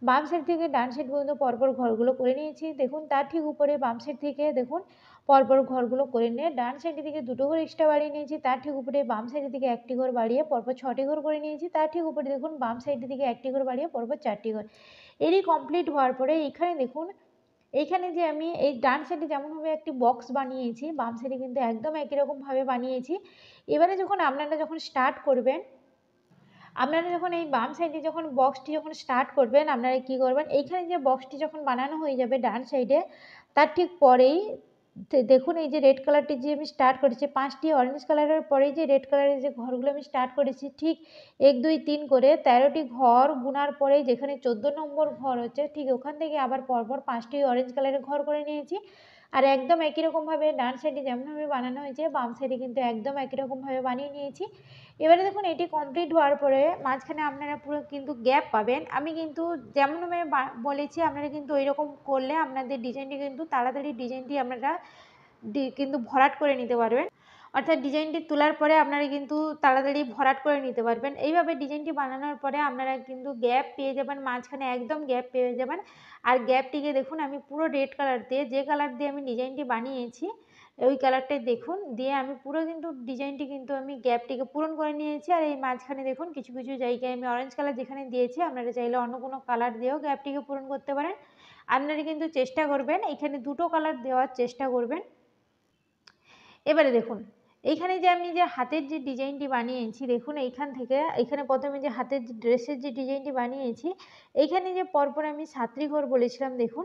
বাম সাইড থেকে ডান সাইড পর্যন্ত পরপর ঘরগুলো করে নিয়েছি। দেখুন তার ঠিক উপরে বাম সাইড থেকে দেখুন পরপর ঘরগুলো করে নিয়ে ডান সাইডের দিকে 2টো ঘর এক্সট্রা বাড়িয়ে নিয়েছি। তার ঠিক উপরে বাম সাইডের দিকে 1টি ঘর বাড়িয়ে পরপর 6টি ঘর করে নিয়েছি। তার ঠিক উপরে দেখুন বাম সাইডের দিকে 1টি ঘর বাড়িয়ে পরপর 4টি ঘর। এরই কমপ্লিট হওয়ার পরে এইখানে দেখুন, এইখানে যে আমি এই ডান সাইডে যেমনভাবে একটি বক্স বানিয়েছি, বাম সাইডে কিন্তু একদম একই রকমভাবে বানিয়েছি। এবারে যখন আপনারা স্টার্ট করবেন, আপনারা যখন এই বাম সাইডে যখন বক্সটি যখন স্টার্ট করবেন, আপনারা কী করবেন, এইখানে যে বক্সটি যখন বানানো হয়ে যাবে ডান সাইডে, তার ঠিক পরেই দেখুন এই যে রেড কালারটি যে আমি স্টার্ট করেছি, 5টি অরেঞ্জ কালারের পরেই যে রেড কালারের যে ঘরগুলো আমি স্টার্ট করেছি, ঠিক 1 2 3 করে 13টি ঘর গুনার পরে যেখানে 14 নম্বর ঘর হচ্ছে, ঠিক ওখান থেকে আবার পরপর 5টি অরেঞ্জ কালারের ঘর করে নিয়েছি। আর একদম একই রকমভাবে ডান সাইডে যেমনভাবে বানানো হয়েছে, বাম সাইডে কিন্তু একদম একই রকমভাবে বানিয়ে নিয়েছি। এবারে দেখুন এটি কমপ্লিট হওয়ার পরে মাঝখানে আপনারা পুরো কিন্তু গ্যাপ পাবেন। আমি কিন্তু যেমনভাবে বলেছি আপনারা কিন্তু ওইরকম করলে আপনাদের ডিজাইনটি কিন্তু তাড়াতাড়ি ডিজাইনটি আপনারা কিন্তু ভরাট করে নিতে পারবেন। অর্থাৎ ডিজাইনটি তোলার পরে আপনারা কিন্তু তাড়াতাড়ি ভরাট করে নিতে পারবেন। এইভাবে ডিজাইনটি বানানোর পরে আপনারা কিন্তু গ্যাপ পেয়ে যাবেন, মাঝখানে একদম গ্যাপ পেয়ে যাবেন। আর গ্যাপটিকে দেখুন আমি পুরো রেড কালার দিয়ে, যে কালার দিয়ে আমি ডিজাইনটি বানিয়েছি ওই কালারটাই দেখুন দিয়ে আমি পুরো কিন্তু ডিজাইনটি কিন্তু আমি গ্যাপটিকে পূরণ করে নিয়েছি। আর এই মাঝখানে দেখুন কিছু কিছু জায়গায় আমি অরেঞ্জ কালার যেখানে দিয়েছি, আপনারা চাইলে অন্য কোনো কালার দিয়েও গ্যাপটিকে পূরণ করতে পারেন। আপনারা কিন্তু চেষ্টা করবেন এখানে 2টো কালার দেওয়ার চেষ্টা করবেন। এবারে দেখুন এইখানে যে আমি যে হাতের যে ডিজাইনটি বানিয়েছি, দেখুন এইখান থেকে এখানে প্রথমে যে হাতের যে ড্রেসের যে ডিজাইনটি বানিয়েছি, এইখানে যে পরপর আমি 7টি ঘর বলেছিলাম, দেখুন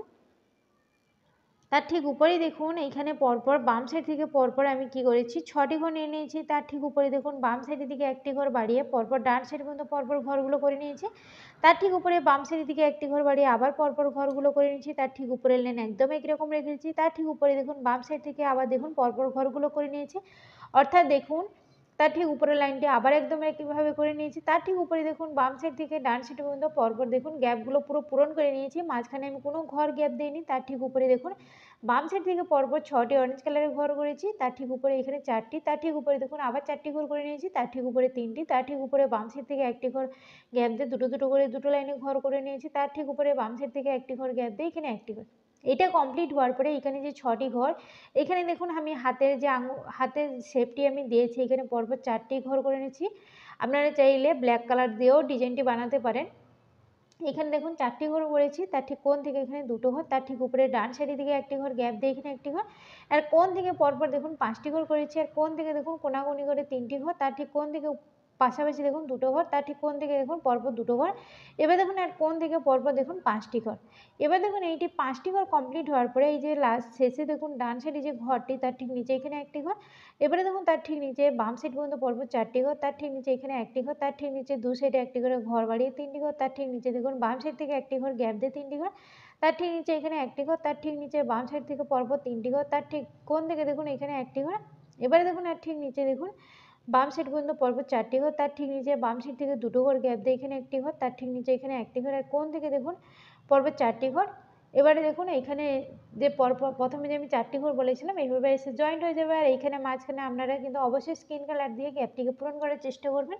তার ঠিক উপরেই দেখুন এইখানে পরপর বাম সাইড থেকে পরপর আমি কি করেছি 6টি ঘর নিয়ে নিয়েছি। তার ঠিক উপরে দেখুন বাম সাইডের দিকে 1টি ঘর বাড়িয়ে পরপর ডান সাইড পর্যন্ত পরপর ঘরগুলো করে নিয়েছি। তার ঠিক উপরে বাম সাইডের দিকে 1টি ঘর বাড়িয়ে আবার পরপর ঘরগুলো করে নিয়েছি। তার ঠিক উপরের লাইন একদম একই রকম রেখেছি। তার ঠিক উপরে দেখুন বাম সাইড থেকে আবার দেখুন পরপর ঘরগুলো করে নিয়েছি। অর্থাৎ দেখুন তার ঠিক উপরের লাইনটি আবার একদম একইভাবে করে নিয়েছি। তার ঠিক উপরে দেখুন বাম সাইড থেকে ডান সাইড পর্যন্ত পরপর দেখুন গ্যাপগুলো পুরো পূরণ করে নিয়েছি। মাঝখানে আমি কোনো ঘর গ্যাপ দিইনি। তার ঠিক উপরে দেখুন বাম সাইড থেকে পরপর 6টি অরেঞ্জ কালারের ঘর করেছি। তার ঠিক উপরে এখানে 4টি, তার ঠিক উপরে দেখুন আবার 4টি ঘর করে নিয়েছি। তার ঠিক উপরে 3টি, তার ঠিক উপরে বাম সাইড থেকে 1টি ঘর গ্যাপ দিয়ে দুটো দুটো করে দুটো লাইনে ঘর করে নিয়েছি। তার ঠিক উপরে বাম সাইড থেকে 1টি ঘর গ্যাপ দিয়ে এখানে 1টি ঘর। এটা কমপ্লিট হওয়ার পরে এখানে যে 6টি ঘর, এখানে দেখুন আমি হাতের যে হাতের শেপটি আমি দিয়েছি, এখানে পরপর 4টি ঘর করে নিয়েছি। আপনারা চাইলে ব্ল্যাক কালার দিয়েও ডিজাইনটি বানাতে পারেন। এখানে দেখুন 4টি ঘর করেছি। তার ঠিক কোণ থেকে এখানে 2টো ঘর, তার ঠিক উপরে ডান সাইডের দিকে 1টি ঘর গ্যাপ দিয়ে এখানে 1টি ঘর। আর কোণ থেকে পরপর দেখুন 5টি ঘর করেছি। আর কোণ থেকে দেখুন কোনাকুনি করে 3টি ঘর, তার ঠিক কোণ থেকে পাশাপাশি দেখুন 2টো ঘর, তার ঠিক কোণ থেকে দেখুন পরপর 2টো ঘর। এবার দেখুন আর কোণ থেকে পরপর দেখুন 5টি ঘর। এবার দেখুন এইটি 5টি ঘর কমপ্লিট হওয়ার পরে এই যে লাস্ট শেষে দেখুন ডান সাইডে যে ঘরটি, তার ঠিক নিচে এখানে 1টি ঘর। এবারে দেখুন তার ঠিক নিচে বাম সাইড পর্যন্ত পরপর 4টি ঘর, তার ঠিক নিচে এখানে 1টি ঘর, তার ঠিক নিচে দু সাইডে 1টি করে ঘর বাড়িয়ে 3টি ঘর, তার ঠিক নিচে দেখুন বাম সাইড থেকে 1টি ঘর গ্যাপ দিয়ে 3টি ঘর, তার ঠিক নিচে এখানে 1টি ঘর, তার ঠিক নিচে বাম সাইড থেকে পরপর 3টি ঘর, তার ঠিক কোণ থেকে দেখুন এখানে 1টি ঘর। এবারে দেখুন আর ঠিক নিচে দেখুন বাম সাইড পর্যন্ত পরপর 4টি ঘর, তার ঠিক নিচে বাম সাইড থেকে 2টো ঘর গ্যাপ দিয়ে এখানে 1টি ঘর, তার ঠিক নিচে এখানে 1টি ঘর। আর কোণ থেকে দেখুন পরপর 4টি ঘর। এবারে দেখুন এখানে যে পরপর প্রথমে যে আমি 4টি ঘর বলেছিলাম এইভাবে এসে জয়েন্ট হয়ে যাবে। আর এইখানে মাঝখানে আপনারা কিন্তু অবশ্যই স্কিন কালার দিয়ে গ্যাপটিকে পূরণ করার চেষ্টা করবেন।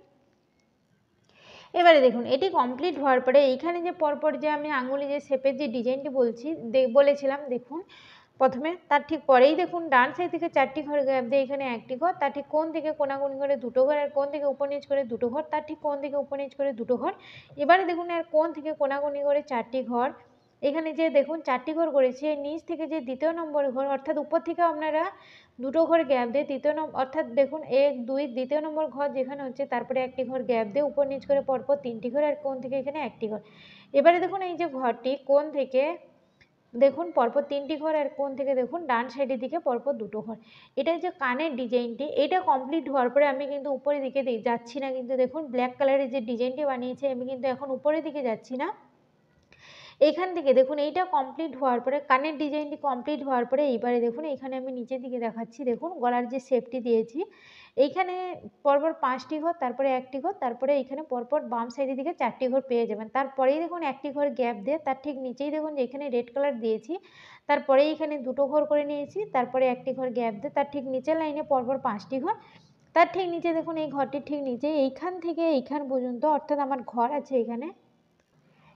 এবারে দেখুন এটি কমপ্লিট হওয়ার পরে এইখানে যে পরপর যে আমি আঙুলে যে শেপের যে ডিজাইনটি বলেছিলাম, দেখুন প্রথমে তার ঠিক পরেই দেখুন ডান সাইড থেকে 4টি ঘর গ্যাপ দিয়ে এখানে 1টি ঘর, তার ঠিক কোণ থেকে কোনাকুনি করে 2টো ঘর, আর কোণ থেকে উপর নিচ করে 2টো ঘর, তার ঠিক কোণ থেকে উপর নিচ করে 2টো ঘর। এবারে দেখুন আর কোণ থেকে কোনাকুনি করে 4টি ঘর। এখানে যে দেখুন 4টি ঘর করেছি, নিচ থেকে যে দ্বিতীয় নম্বর ঘর, অর্থাৎ উপর থেকে আপনারা 2টো ঘর গ্যাপ দিয়ে তৃতীয় নম্বর, অর্থাৎ দেখুন 1 2 দ্বিতীয় নম্বর ঘর যেখানে হচ্ছে তারপরে 1টি ঘর গ্যাপ দিয়ে উপর নিচ করে পরপর 3টি ঘর, আর কোণ থেকে এখানে 1টি ঘর। এবারে দেখুন এই যে ঘরটি কোণ থেকে দেখুন পরপর 3টি ঘর, আর কোণ থেকে দেখুন ডান সাইডের দিকে পরপর 2টো ঘর। এটা যে কানের ডিজাইনটি, এটা কমপ্লিট হওয়ার পরে আমি কিন্তু উপরের দিকে যাচ্ছি না, কিন্তু দেখুন ব্ল্যাক কালারের যে ডিজাইনটি বানিয়েছি আমি কিন্তু এখন উপরের দিকে যাচ্ছি না। এখান থেকে দেখুন এইটা কমপ্লিট হওয়ার পরে কানের ডিজাইনটি কমপ্লিট হওয়ার পরে এইবারে দেখুন এখানে আমি নিচের দিকে দেখাচ্ছি, দেখুন গলার যে শেপটি দিয়েছি এইখানে পরপর 5টি ঘর, তারপরে 1টি ঘর, তারপরে এইখানে পরপর বাম সাইডের দিকে 4টি ঘর পেয়ে যাবেন। তারপরেই দেখুন 1টি ঘর গ্যাপ দিয়ে তার ঠিক নিচেই দেখুন যেখানে রেড কালার দিয়েছি তারপরেই এখানে 2টো ঘর করে নিয়েছি, তারপরে 1টি ঘর গ্যাপ দিয়ে তার ঠিক নিচের লাইনে পরপর 5টি ঘর। তার ঠিক নিচে দেখুন এই ঘরটির ঠিক নিচে এইখান থেকে এইখান পর্যন্ত, অর্থাৎ আমার ঘর আছে এখানে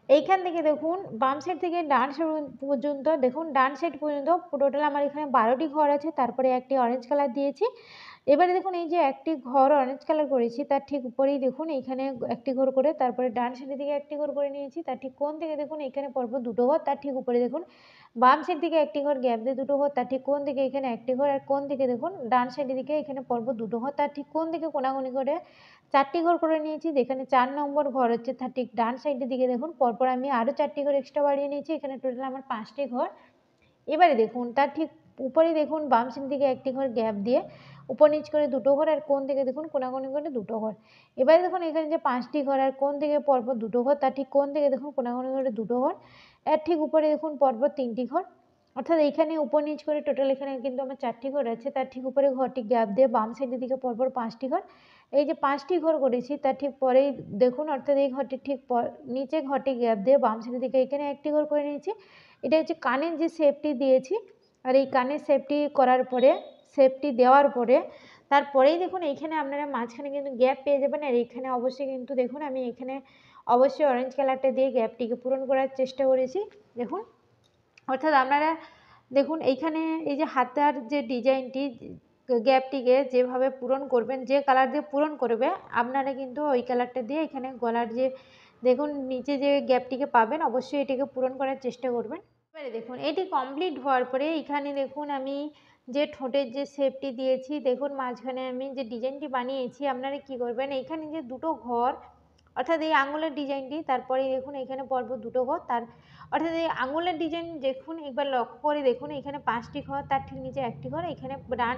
এইখান থেকে দেখুন বাম সাইড থেকে ডান সাইড পর্যন্ত, দেখুন ডান সাইড পর্যন্ত টোটাল আমার এখানে 12টি ঘর আছে। তারপরে একটি অরেঞ্জ কালার দিয়েছি। এবারে দেখুন এই যে একটি ঘর অরেঞ্জ কালার করেছি তার ঠিক উপরেই দেখুন এইখানে একটি ঘর করে, তারপরে ডান সাইডের দিকে একটি ঘর করে নিয়েছি। তার ঠিক কোণ থেকে দেখুন এখানে পরপর দুটো ঘর, তার ঠিক উপরে দেখুন বাম সাইড দিকে একটি ঘর গ্যাপ দিয়ে দুটো ঘর, তার ঠিক কোণ দিকে এখানে একটি ঘর, আর কোণ দিকে দেখুন ডান সাইডের দিকে এখানে পরপর দুটো ঘর, তার ঠিক কোণ দিকে কোনাকুনি করে 4টি ঘর করে নিয়েছি। যেখানে 4 নম্বর ঘর হচ্ছে তার ঠিক ডান সাইডের দিকে দেখুন পরপর আমি আরও 4টি ঘর এক্সট্রা বাড়িয়ে নিয়েছি। এখানে টোটাল আমার 5টি ঘর। এবারে দেখুন তার ঠিক উপরে দেখুন বাম সাইড দিকে একটি ঘর গ্যাপ দিয়ে উপর নিচ করে দুটো ঘর, আর কোণ থেকে দেখুন কোনাকুনি করে দুটো ঘর। এবারে দেখুন এখানে যে 5টি ঘর আর কোণ থেকে পরপর দুটো ঘর, তার ঠিক কোণ থেকে দেখুন কোনাকুনি করে দুটো ঘর, এর ঠিক উপরে দেখুন পরপর 3টি ঘর। অর্থাৎ এইখানে উপর নিচ করে টোটাল এখানে কিন্তু আমার 4টি ঘর আছে। তার ঠিক উপরে ঘরটি গ্যাপ দিয়ে বাম সাইডের দিকে পরপর 5টি ঘর। এই যে 5টি ঘর করেছি তার ঠিক পরেই দেখুন, অর্থাৎ এই ঘরটির ঠিক নিচে ঘরটি গ্যাপ দিয়ে বাম সাইডের দিকে এখানে একটি ঘর করে নিয়েছি। এটা হচ্ছে কানের যে শেপটি দিয়েছি, আর এই কানের শেপটি করার পরে, শেপটি দেওয়ার পরে তারপরেই দেখুন এইখানে আপনারা মাঝখানে কিন্তু গ্যাপ পেয়ে যাবেন। আর এইখানে অবশ্যই কিন্তু দেখুন আমি এখানে অবশ্যই অরেঞ্জ কালারটা দিয়ে গ্যাপটিকে পূরণ করার চেষ্টা করেছি দেখুন। অর্থাৎ আপনারা দেখুন এইখানে এই যে হাতার যে ডিজাইনটি গ্যাপটিকে যেভাবে পূরণ করবেন, যে কালার দিয়ে পূরণ করবে আপনারা কিন্তু ওই কালারটা দিয়ে এখানে গলার যে দেখুন নিচে যে গ্যাপটিকে পাবেন অবশ্যই এটিকে পূরণ করার চেষ্টা করবেন। এবারে দেখুন এটি কমপ্লিট হওয়ার পরে এখানে দেখুন আমি যে ঠোঁটের যে শেপটি দিয়েছি, দেখুন মাঝখানে আমি যে ডিজাইনটি বানিয়েছি আপনারা কি করবেন, এইখানে যে দুটো ঘর অর্থাৎ এই আঙুলের ডিজাইনটি, তারপরে দেখুন এখানে পরপর দুটো ঘর, তার অর্থাৎ এই আঙুলের ডিজাইন দেখুন একবার লক্ষ্য করে দেখুন এখানে 5টি ঘর, তার ঠিক নিচে একটি ঘর, এখানে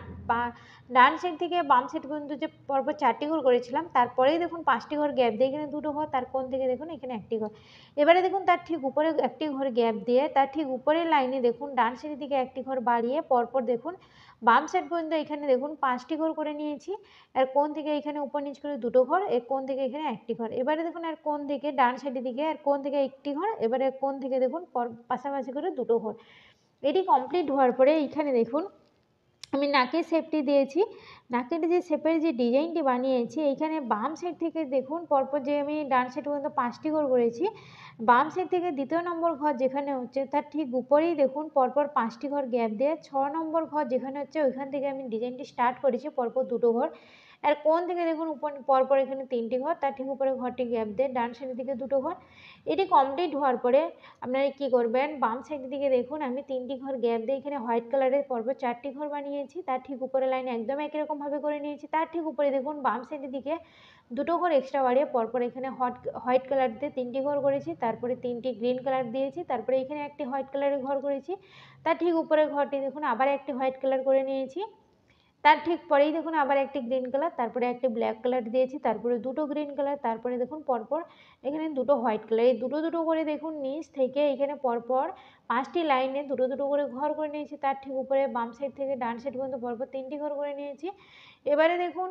ডান সাইড থেকে বাম সাইড পর্যন্ত যে পরপর 4টি ঘর করেছিলাম তারপরেই দেখুন 5টি ঘর গ্যাপ দিয়ে এখানে দুটো ঘর, তার কোণ থেকে দেখুন এখানে একটি ঘর। এবারে দেখুন তার ঠিক উপরে একটি ঘর গ্যাপ দিয়ে তার ঠিক উপরের লাইনে দেখুন ডান সাইডের দিকে একটি ঘর বাড়িয়ে পরপর দেখুন বাম সাইড পর্যন্ত এখানে দেখুন 5টি ঘর করে নিয়েছি। আর কোণ থেকে এখানে উপর নিচ করে দুটো ঘর, এর কোণ থেকে এখানে একটি ঘর। এবারে দেখুন আর কোণ থেকে ডান সাইডের দিকে আর কোণ থেকে একটি ঘর, এবারে কোণ থেকে দেখুন পাশাপাশি করে দুটো ঘর। এটি কমপ্লিট হওয়ার পরে এইখানে দেখুন আমি নাকের শেপটি দিয়েছি। নাকের যে শেপের যে ডিজাইনটি বানিয়েছি এইখানে বাম সাইড থেকে দেখুন পরপর যে আমি ডান সাইড পর্যন্ত 5টি ঘর করেছি, বাম সাইড থেকে 2য় নম্বর ঘর যেখানে হচ্ছে তার ঠিক উপরেই দেখুন পরপর 5টি ঘর গ্যাপ দিয়ে 6 নম্বর ঘর যেখানে হচ্ছে ওইখান থেকে আমি ডিজাইনটি স্টার্ট করেছি পরপর দুটো ঘর। আর কোণ থেকে দেখুন পরপর এখানে 3টি ঘর, তার ঠিক উপরে ঘরটি গ্যাপ দিয়ে ডান সাইডের দিকে দুটো ঘর। এটি কমপ্লিট হওয়ার পরে আপনারা কি করবেন, বাম সাইডের দিকে দেখুন আমি 3টি ঘর গ্যাপ দিয়ে এখানে হোয়াইট কালারের পরপর 4টি ঘর বানিয়েছি। তার ঠিক উপরে লাইন একদম একই রকমভাবে করে নিয়েছি। তার ঠিক উপরে দেখুন বাম সাইডের দিকে দুটো ঘর এক্সট্রা বাড়িয়ে পরপর এখানে হোয়াইট কালার দিয়ে 3টি ঘর করেছি, তারপরে 3টি গ্রিন কালার দিয়েছি, তারপরে এখানে একটি হোয়াইট কালারের ঘর করেছি। তার ঠিক উপরের ঘরটি দেখুন আবার একটি হোয়াইট কালার করে নিয়েছি। তার ঠিক পরেই দেখুন আবার একটি গ্রিন কালার, তারপরে একটি ব্ল্যাক কালার দিয়েছি, তারপরে দুটো গ্রিন কালার, তারপরে দেখুন পরপর এখানে দুটো হোয়াইট কালার। এই দুটো দুটো করে দেখুন নিচ থেকে এখানে পরপর 5টি লাইনে দুটো দুটো করে ঘর করে নিয়েছি। তার ঠিক উপরে বাম সাইড থেকে ডান সাইড পর্যন্ত পরপর 3টি ঘর করে নিয়েছি। এবারে দেখুন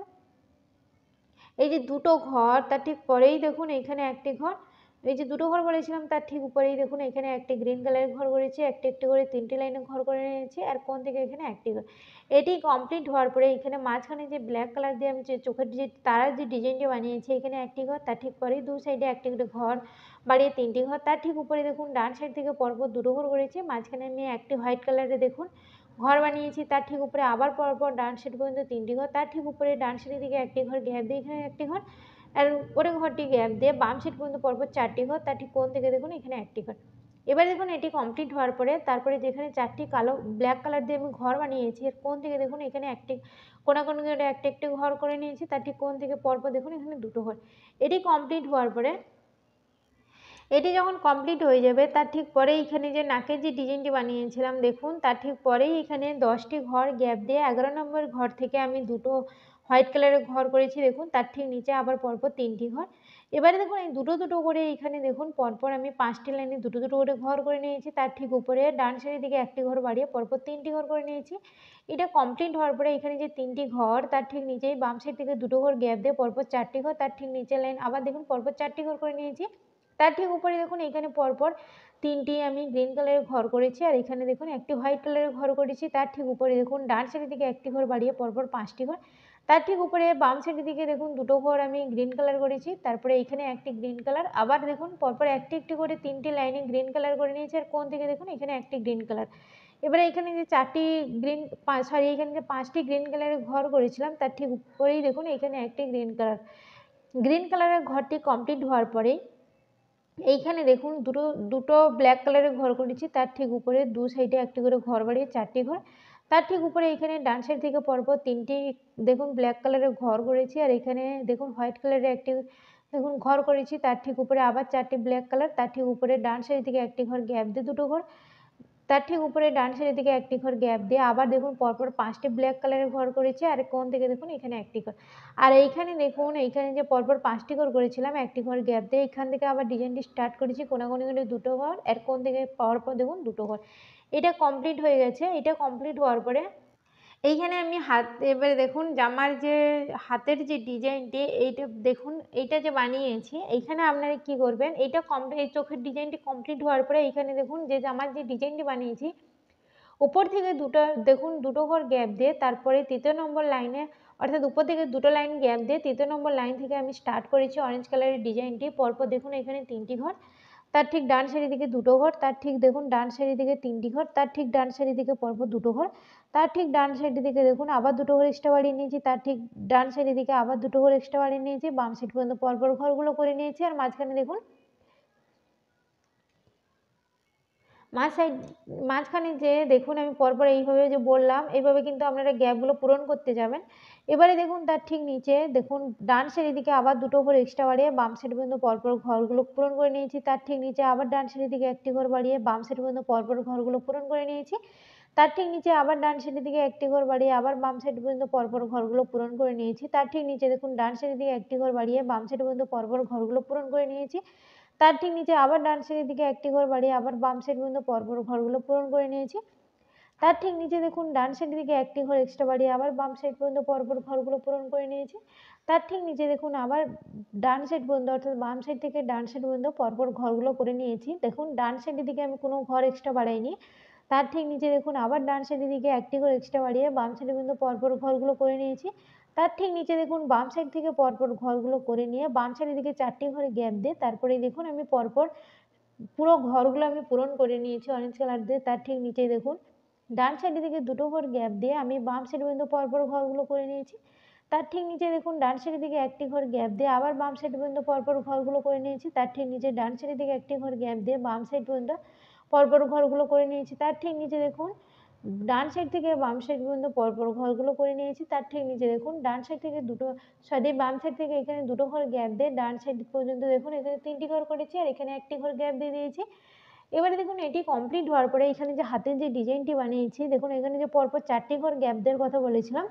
এই যে দুটো ঘর তার ঠিক পরেই দেখুন এখানে একটি ঘর, এই যে দুটো ঘর করেছিলাম তার ঠিক উপরেই দেখুন এখানে একটি গ্রিন কালারের ঘর করেছি, একটি একটি করে 3টি লাইনে ঘর করে নিয়েছি, আর কোণ থেকে এখানে একটি ঘর। এটি কমপ্লিট হওয়ার পরে এখানে মাঝখানে যে ব্ল্যাক কালার দিয়ে আমি যে চোখের যে তারার যে ডিজাইনটি বানিয়েছি এখানে একটি ঘর, তার ঠিক পরেই দু সাইডে একটি করে ঘর বাড়িয়ে 3টি ঘর, তার ঠিক উপরে দেখুন ডান সাইড থেকে পরপর দুটো ঘর করেছি, মাঝখানে আমি একটি হোয়াইট কালারে দেখুন ঘর বানিয়েছি। তার ঠিক উপরে আবার পরপর ডান সাইড পর্যন্ত 3টি ঘর, তার ঠিক উপরে ডান সাইডের দিকে একটি ঘর গ্যাপ দিয়ে এখানে একটি ঘর, আর উপরের ঘরটি গ্যাপ দিয়ে বাম সাইড পর্যন্ত পরপর 4টি ঘর, তার ঠিক কোণ থেকে দেখুন এখানে একটি ঘর। এবার দেখুন এটি কমপ্লিট হওয়ার পরে তারপরে যেখানে 4টি কালো ব্ল্যাক কালার দিয়ে আমি ঘর বানিয়েছি এর কোণ থেকে দেখুন এখানে একটি কোনাকুনি করে একটি একটি ঘর করে নিয়েছি, তার ঠিক কোণ থেকে পরপর দেখুন এখানে দুটো ঘর। এটি কমপ্লিট হওয়ার পরে এটি যখন কমপ্লিট হয়ে যাবে তার ঠিক পরেই এখানে যে নাকের যে ডিজাইনটি বানিয়েছিলাম দেখুন তার ঠিক পরেই এখানে 10টি ঘর গ্যাপ দিয়ে 11 নম্বর ঘর থেকে আমি দুটো হোয়াইট কালারের ঘর করেছি দেখুন, তার ঠিক নিচে আবার পরপর 3টি ঘর। এবারে দেখুন এই দুটো দুটো করে এখানে দেখুন পরপর আমি 5টি লাইনে দুটো দুটো করে ঘর করে নিয়েছি, তার ঠিক উপরে ডান সাইডের দিকে একটি ঘর বাড়িয়ে পরপর 3টি ঘর করে নিয়েছি। এটা কমপ্লিট হওয়ার পরে এখানে যে 3টি ঘর তার ঠিক নিচেই বাম সাইড থেকে দুটো ঘর গ্যাপ দিয়ে পরপর 4টি ঘর, তার ঠিক নিচের লাইন আবার দেখুন পরপর 4টি ঘর করে নিয়েছি। তার ঠিক উপরে দেখুন এখানে পরপর 3টি আমি গ্রিন কালারের ঘর করেছি, আর এখানে দেখুন একটি হোয়াইট কালারের ঘর করেছি। তার ঠিক উপরে দেখুন ডান সাইডের দিকে একটি ঘর বাড়িয়ে পরপর 5টি ঘর, তার ঠিক উপরে বাম সাইডের দিকে দেখুন দুটো ঘর আমি গ্রিন কালার করেছি, তারপরে এইখানে একটি গ্রিন কালার, আবার দেখুন পরপর একটি একটি করে 3টি লাইনে গ্রিন কালার করে নিয়েছি। আর কোণ থেকে দেখুন এখানে একটি গ্রিন কালার। এবারে এখানে যে 4টি গ্রিন এখানে যে 5টি গ্রিন কালারের ঘর করেছিলাম তার ঠিক উপরেই দেখুন এখানে একটি গ্রিন কালারের ঘরটি কমপ্লিট হওয়ার পরে এইখানে দেখুন দুটো ব্ল্যাক কালারের ঘর করেছি, তার ঠিক উপরে দু সাইডে একটি করে ঘর বাড়িয়ে 4টি ঘর। তার ঠিক উপরে এখানে ডান সাইড থেকে পরপর 3টি দেখুন ব্ল্যাক কালারের ঘর করেছি। আর এখানে দেখুন হোয়াইট কালারের একটি দেখুন ঘর করেছি, তার ঠিক উপরে আবার 4টি ব্ল্যাক কালার, তার ঠিক উপরে ডান সাইড থেকে একটি ঘর গ্যাপ দিয়ে দুটো ঘর, তার ঠিক উপরে ডান সাইডের দিকে একটি ঘর গ্যাপ দিয়ে আবার দেখুন পরপর 5টি ব্ল্যাক কালারের ঘর করেছি। আর কোণ থেকে দেখুন এখানে একটি ঘর। আর এইখানে দেখুন এইখানে যে পরপর 5টি ঘর করেছিলাম একটি ঘর গ্যাপ দিয়ে এখান থেকে আবার ডিজাইনটি স্টার্ট করেছি কোনাকুনি করে দুটো ঘর, আর কোণ থেকে পরপর দেখুন দুটো ঘর। এটা কমপ্লিট হয়ে গেছে। এটা কমপ্লিট হওয়ার পরে এইখানে আমি এবারে দেখুন জামার যে হাতের যে ডিজাইনটি এইটা দেখুন, এইটা যে বানিয়েছি এইখানে আপনারা কি করবেন, এইটা এই চোখের ডিজাইনটি কমপ্লিট হওয়ার পরে এইখানে দেখুন যে জামার যে ডিজাইনটি বানিয়েছি উপর থেকে দুটো ঘর গ্যাপ দিয়ে তারপরে 3য় নম্বর লাইনে অর্থাৎ উপর থেকে দুটো লাইন গ্যাপ দিয়ে 3য় নম্বর লাইন থেকে আমি স্টার্ট করেছি অরেঞ্জ কালারের ডিজাইনটি। পরপর দেখুন এখানে 3টি ঘর, তার ঠিক ডান সাইডের দিকে দুটো ঘর, তার ঠিক দেখুন ডান সাইডের দিকে 3টি ঘর, তার ঠিক ডান সাইডের দিকে পরপর দুটো ঘর, তার ঠিক ডান সাইডের দিকে দেখুন আবার দুটো ঘর এক্সট্রা বাড়িয়ে নিয়েছি, তার ঠিক ডান সাইডের দিকে আবার দুটো ঘর এক্সট্রা বাড়িয়ে নিয়েছি, বাম সাইড পর্যন্ত পরপর ঘরগুলো করে নিয়েছি। আর মাঝখানে দেখুন মাঝখানে যে দেখুন আমি পরপর এইভাবে যে বললাম এইভাবে কিন্তু আপনারা গ্যাপগুলো পূরণ করতে যাবেন। এবারে দেখুন তার ঠিক নিচে দেখুন ডান সাইডের দিকে আবার দুটো ঘর এক্সট্রা বাড়িয়ে বাম সাইড পর্যন্ত পরপর ঘরগুলো পূরণ করে নিয়েছি, তার ঠিক নিচে আবার ডান সাইডের দিকে একটি ঘর বাড়িয়ে বাম সাইড পর্যন্ত পরপর ঘরগুলো পূরণ করে নিয়েছি, তার ঠিক নিচে আবার ডান সাইডের দিকে একটি ঘর বাড়িয়ে আবার বাম সাইড পর্যন্ত পরপর ঘরগুলো পূরণ করে নিয়েছি, তার ঠিক নিচে দেখুন ডান সাইডের দিকে একটি ঘর বাড়িয়ে বাম সাইড পর্যন্ত পরপর ঘরগুলো পূরণ করে নিয়েছি, তার ঠিক নিচে আবার ডান সাইডের দিকে একটি ঘর বাড়িয়ে আবার বাম সাইড পর্যন্ত পরপর ঘরগুলো পূরণ করে নিয়েছি, তার ঠিক নিচে দেখুন ডান সাইডের দিকে একটি ঘর এক্সট্রা বাড়িয়ে আবার বাম সাইড পর্যন্ত পরপর ঘরগুলো পূরণ করে নিয়েছি, তার ঠিক নিচে দেখুন আবার ডান সাইড পর্যন্ত অর্থাৎ বাম সাইড থেকে ডান সাইড পর্যন্ত পরপর ঘরগুলো করে নিয়েছি। দেখুন ডান সাইডের দিকে আমি কোনো ঘর এক্সট্রা বাড়াইনি, তার ঠিক নিচে দেখুন আবার ডান সাইডের দিকে একটি ঘর এক্সট্রা বাড়িয়ে বাম সাইড পর্যন্ত পরপর ঘরগুলো করে নিয়েছি, তার ঠিক নিচে দেখুন বাম সাইড থেকে পরপর ঘরগুলো করে নিয়ে বাম সাইডের দিকে 4টি ঘরে গ্যাপ দিয়ে তারপরে দেখুন আমি পরপর পুরো ঘরগুলো আমি পূরণ করে নিয়েছি অরেঞ্জ কালার দিয়ে। তার ঠিক নিচে দেখুন ডান সাইডের দিকে দুটো ঘর গ্যাপ দিয়ে আমি বাম সাইড পর্যন্ত পরপর ঘরগুলো করে নিয়েছি, তার ঠিক নিচে দেখুন ডান সাইডের দিকে একটি ঘর গ্যাপ দিয়ে আবার বাম সাইড পর্যন্ত পরপর ঘরগুলো করে নিয়েছি, তার ঠিক নিচে ডান সাইডের দিকে একটি ঘর গ্যাপ দিয়ে বাম সাইড পর্যন্ত পরপর ঘরগুলো করে নিয়েছি, তার ঠিক নিচে দেখুন ডান সাইড থেকে বাম সাইড পর্যন্ত পরপর ঘরগুলো করে নিয়েছি, তার ঠিক নিচে দেখুন ডান সাইড থেকে বাম সাইড থেকে এখানে দুটো ঘর গ্যাপ দিয়ে ডান সাইড পর্যন্ত দেখুন এখানে 3টি ঘর করেছি আর এখানে একটি ঘর গ্যাপ দিয়ে দিয়েছি। এবারে দেখুন এটি কমপ্লিট হওয়ার পরে এখানে যে হাতের যে ডিজাইনটি বানিয়েছি দেখুন এখানে যে পরপর 4টি ঘর গ্যাপ দেওয়ার কথা বলেছিলাম,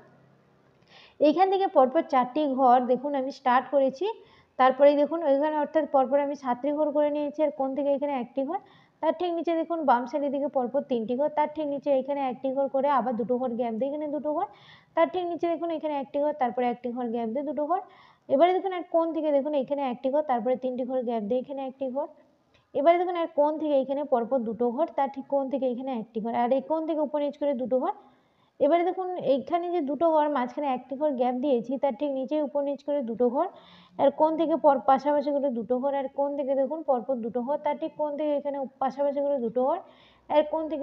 এইখান থেকে পরপর 4টি ঘর দেখুন আমি স্টার্ট করেছি, তারপরেই দেখুন ওইখানে অর্থাৎ পরপর আমি 7টি ঘর করে নিয়েছি আর কোণ থেকে এখানে একটি ঘর, তার ঠিক নিচে দেখুন বাম সাইডের দিকে পরপর 3টি ঘর, তার ঠিক নিচে এখানে একটি ঘর করে আবার দুটো ঘর গ্যাপ দিয়ে এখানে দুটো ঘর, তার ঠিক নিচে দেখুন এখানে একটি ঘর তারপরে একটি ঘর গ্যাপ দিয়ে দুটো ঘর, এবারে দেখুন আর কোণ থেকে দেখুন এখানে একটি ঘর তারপরে 3টি ঘর গ্যাপ দিয়ে এখানে একটি ঘর, এবারে দেখুন আর কোণ থেকে এখানে পরপর দুটো ঘর, তার ঠিক কোণ থেকে এখানে একটি ঘর, আর এই কোণ থেকে উপর নিচ করে দুটো ঘর, এবারে দেখুন এইখানে যে দুটো ঘর মাঝখানে একটি ঘর গ্যাপ দিয়েছি তার ঠিক নিচে উপর নিচ করে দুটো ঘর, আর কোণ থেকে পাশাপাশি করে দুটো ঘর, আর কোণ থেকে দেখুন পরপর দুটো ঘর, তার ঠিক কোণ থেকে এখানে পাশাপাশি করে দুটো ঘর, আর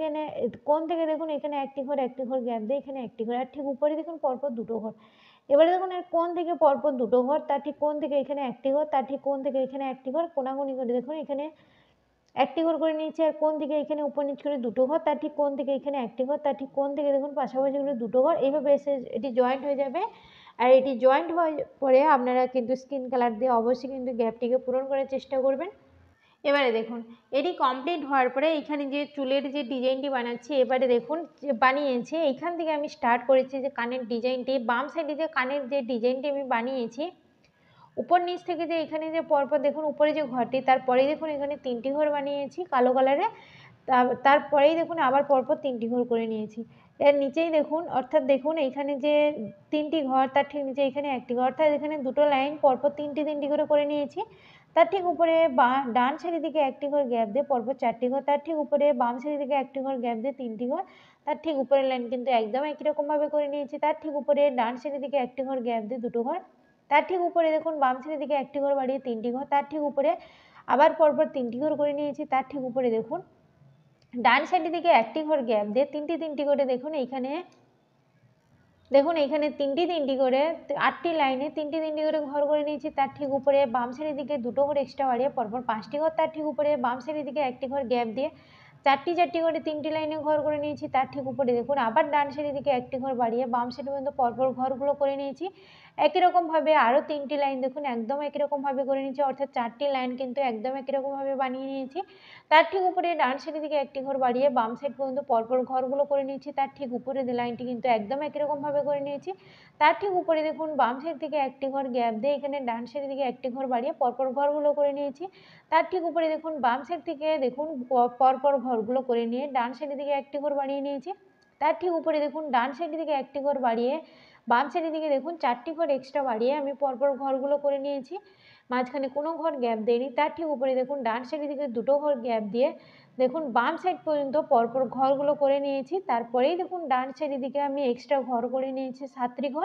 কোণ থেকে দেখুন এখানে একটি ঘর গ্যাপ দিয়ে এখানে একটি ঘর, আর ঠিক উপরে দেখুন পরপর দুটো ঘর, এবারে দেখুন এর কোণ থেকে পরপর দুটো ঘর, তার ঠিক কোণ থেকে এখানে একটি ঘর, তার ঠিক কোণ থেকে এখানে একটি ঘর, কোনাকুনি করে দেখুন এখানে একটি ঘর করে নিয়েছি, আর কোণ থেকে এখানে উপর নিচ করে দুটো ঘর, তার ঠিক কোণ থেকে এখানে একটি ঘর, তার ঠিক কোণ থেকে দেখুন পাশাপাশি করে দুটো ঘর, এইভাবে এসে এটি জয়েন্ট হয়ে যাবে। আর এটি জয়েন্ট হওয়ার পরে আপনারা কিন্তু স্কিন কালার দিয়ে অবশ্যই কিন্তু গ্যাপটিকে পূরণ করার চেষ্টা করবেন। এবারে দেখুন এটি কমপ্লিট হওয়ার পরে এখানে যে চুলের যে ডিজাইনটি বানাচ্ছি এবারে দেখুন যে বানিয়েছি এইখান থেকে আমি স্টার্ট করেছি যে কানের ডিজাইনটি, বাম সাইডে যে কানের যে ডিজাইনটি আমি বানিয়েছি উপর নিচ থেকে যে এখানে যে পরপর দেখুন উপরে যে ঘরটি তারপরেই দেখুন এখানে 3টি ঘর বানিয়েছি কালো কালারে, তারপরেই দেখুন আবার পরপর 3টি ঘর করে নিয়েছি, এর নিচেই দেখুন অর্থাৎ দেখুন এইখানে যে 3টি ঘর তার ঠিক নিচে এখানে একটি ঘর, অর্থাৎ এখানে দুটো লাইন পরপর 3টি করে নিয়েছি, তার ঠিক উপরে ডান সাইডের দিকে একটি ঘর গ্যাপ দিয়ে পরপর 4টি ঘর, তার ঠিক উপরে বাম সাইডের দিকে একটি ঘর গ্যাপ দিয়ে 3টি ঘর, তার ঠিক উপরের লাইন কিন্তু একদম একই রকমভাবে করে নিয়েছি। তার ঠিক উপরে ডান সাইডের দিকে একটি ঘর গ্যাপ দিয়ে 2টো ঘর, তার ঠিক উপরে দেখুন বাম সাইডের দিকে একটি ঘর বাড়িয়ে 3টি ঘর, তার ঠিক উপরে আবার পরপর 3টি ঘর করে নিয়েছি। তার ঠিক উপরে দেখুন ডান সাইডের দিকে একটি ঘর গ্যাপ দিয়ে 3টি করে দেখুন এইখানে তিনটি করে 8টি লাইনে 3টি করে ঘর করে নিয়েছি। তার ঠিক উপরে বাম সাইডের দিকে 2টো ঘর এক্সট্রা বাড়িয়ে পরপর 5টি ঘর, তার ঠিক উপরে বাম সাইডের দিকে একটি ঘর গ্যাপ দিয়ে 4টি করে 3টি লাইনে ঘর করে নিয়েছি। তার ঠিক উপরে দেখুন আবার ডান সাইডের দিকে একটি ঘর বাড়িয়ে বাম সাইড পর্যন্ত পরপর ঘরগুলো করে নিয়েছি। একই রকমভাবে আরও 3টি লাইন দেখুন একদম একই রকমভাবে করে নিয়েছি, অর্থাৎ 4টি লাইন কিন্তু একদম একই রকমভাবে বানিয়ে নিয়েছি। তার ঠিক উপরে ডান সাইডের দিকে একটি ঘর বাড়িয়ে বাম সাইড পর্যন্ত পরপর ঘরগুলো করে নিয়েছি। তার ঠিক উপরে লাইনটি কিন্তু একদম একই রকমভাবে করে নিয়েছি। তার ঠিক উপরে দেখুন বাম সাইড থেকে একটি ঘর গ্যাপ দিয়ে এখানে ডান সাইডের দিকে একটি ঘর বাড়িয়ে পরপর ঘরগুলো করে নিয়েছি। তার ঠিক উপরে দেখুন বাম সাইড থেকে দেখুন পরপর ঘরগুলো করে নিয়ে ডান সাইডের দিকে একটি ঘর বাড়িয়ে নিয়েছি। তার ঠিক উপরে দেখুন ডান সাইডের দিকে একটি ঘর বাড়িয়ে বাম সাইডের দিকে দেখুন 4টি ঘর এক্সট্রা বাড়িয়ে আমি পরপর ঘরগুলো করে নিয়েছি, মাঝখানে কোনো ঘর গ্যাপ দেয়নি। তার ঠিক উপরে দেখুন ডান সাইডের দিকে 2টো ঘর গ্যাপ দিয়ে দেখুন বাম সাইড পর্যন্ত পরপর ঘরগুলো করে নিয়েছি। তারপরেই দেখুন ডান সাইডের দিকে আমি এক্সট্রা ঘর করে নিয়েছি 7টি ঘর।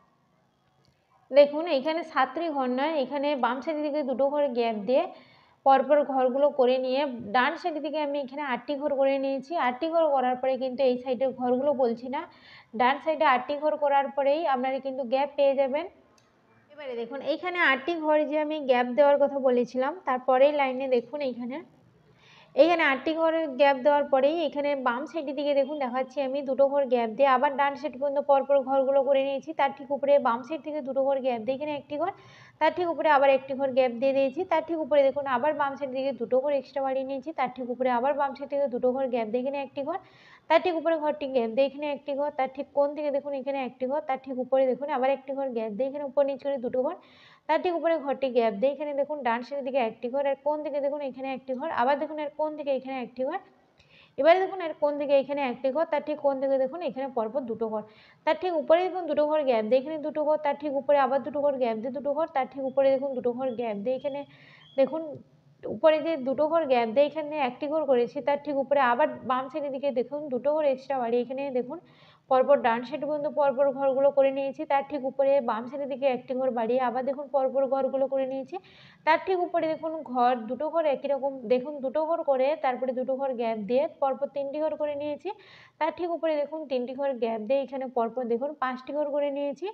দেখুন এখানে 7টি ঘর নয়, এখানে বাম সাইডের দিকে 2টো ঘর গ্যাপ দিয়ে পরপর ঘরগুলো করে নিয়ে ডান সাইডের দিকে আমি এখানে 8টি ঘর করে নিয়েছি। 8টি ঘর করার পরে কিন্তু এই সাইডের ঘরগুলো বলছি না, ডান সাইডে 8টি ঘর করার পরেই আপনারা কিন্তু গ্যাপ পেয়ে যাবেন। এবারে দেখুন এইখানে 8টি ঘর যে আমি গ্যাপ দেওয়ার কথা বলেছিলাম, তারপরেই লাইনে দেখুন এইখানে 8টি ঘর গ্যাপ দেওয়ার পরেই এখানে বাম সাইডের দিকে দেখুন দেখাচ্ছি আমি 2টো ঘর গ্যাপ দিয়ে আবার ডান সাইড পর্যন্ত পরপর ঘরগুলো করে নিয়েছি। তার ঠিক উপরে বাম সাইড থেকে 2টো ঘর গ্যাপ দিয়ে এখানে একটি ঘর, তার ঠিক উপরে আবার একটি ঘর গ্যাপ দিয়ে দিয়েছি। তার ঠিক উপরে দেখুন আবার বাম সাইড থেকে 2টো ঘর এক্সট্রা বাড়িয়ে নিয়েছি। তার ঠিক উপরে আবার বাম সাইড থেকে 2টো ঘর গ্যাপ দিয়ে এখানে একটি ঘর, তার ঠিক উপরে ঘরটি গ্যাপ দিয়ে এখানে একটি ঘর, তার ঠিক কোণ থেকে দেখুন এখানে একটি ঘর, তার ঠিক উপরে দেখুন আবার একটি ঘর গ্যাপ দিয়ে এখানে উপর নিচ করে 2টো ঘর, তার ঠিক উপরে ঘরটি গ্যাপ দিয়ে এখানে দেখুন ডান সাইডের দিকে একটি ঘর, আর কোণ থেকে দেখুন এখানে একটি ঘর, আবার দেখুন এর কোণ থেকে এখানে একটি ঘর, এবারে দেখুন এর কোণ থেকে এখানে একটি ঘর, তার ঠিক কোণ থেকে দেখুন এখানে পরপর 2টো ঘর, তার ঠিক উপরে দেখুন 2টো ঘর গ্যাপ দিয়ে এখানে 2টো ঘর, তার ঠিক উপরে আবার 2টো ঘর গ্যাপ দিয়ে 2টো ঘর, তার ঠিক উপরে দেখুন 2টো ঘর গ্যাপ দিয়ে এখানে দেখুন উপরে যে 2টো ঘর গ্যাপ দিয়ে এখানে একটি ঘর করেছি, তার ঠিক উপরে আবার বাম সাইডের দিকে দেখুন 2টো ঘর এক্সট্রা বাড়িয়ে এখানে দেখুন পরপর ডান সাইড পর্যন্ত পরপর ঘরগুলো করে নিয়েছি। তার ঠিক উপরে বাম সাইডের দিকে একটি ঘর বাড়িয়ে আবার দেখুন পরপর ঘরগুলো করে নিয়েছি। তার ঠিক উপরে দেখুন 2টো ঘর একই রকম দেখুন 2টো ঘর করে তারপরে 2টো ঘর গ্যাপ দিয়ে পরপর 3টি ঘর করে নিয়েছি। তার ঠিক উপরে দেখুন 3টি ঘর গ্যাপ দিয়ে এখানে পরপর দেখুন 5টি ঘর করে নিয়েছি।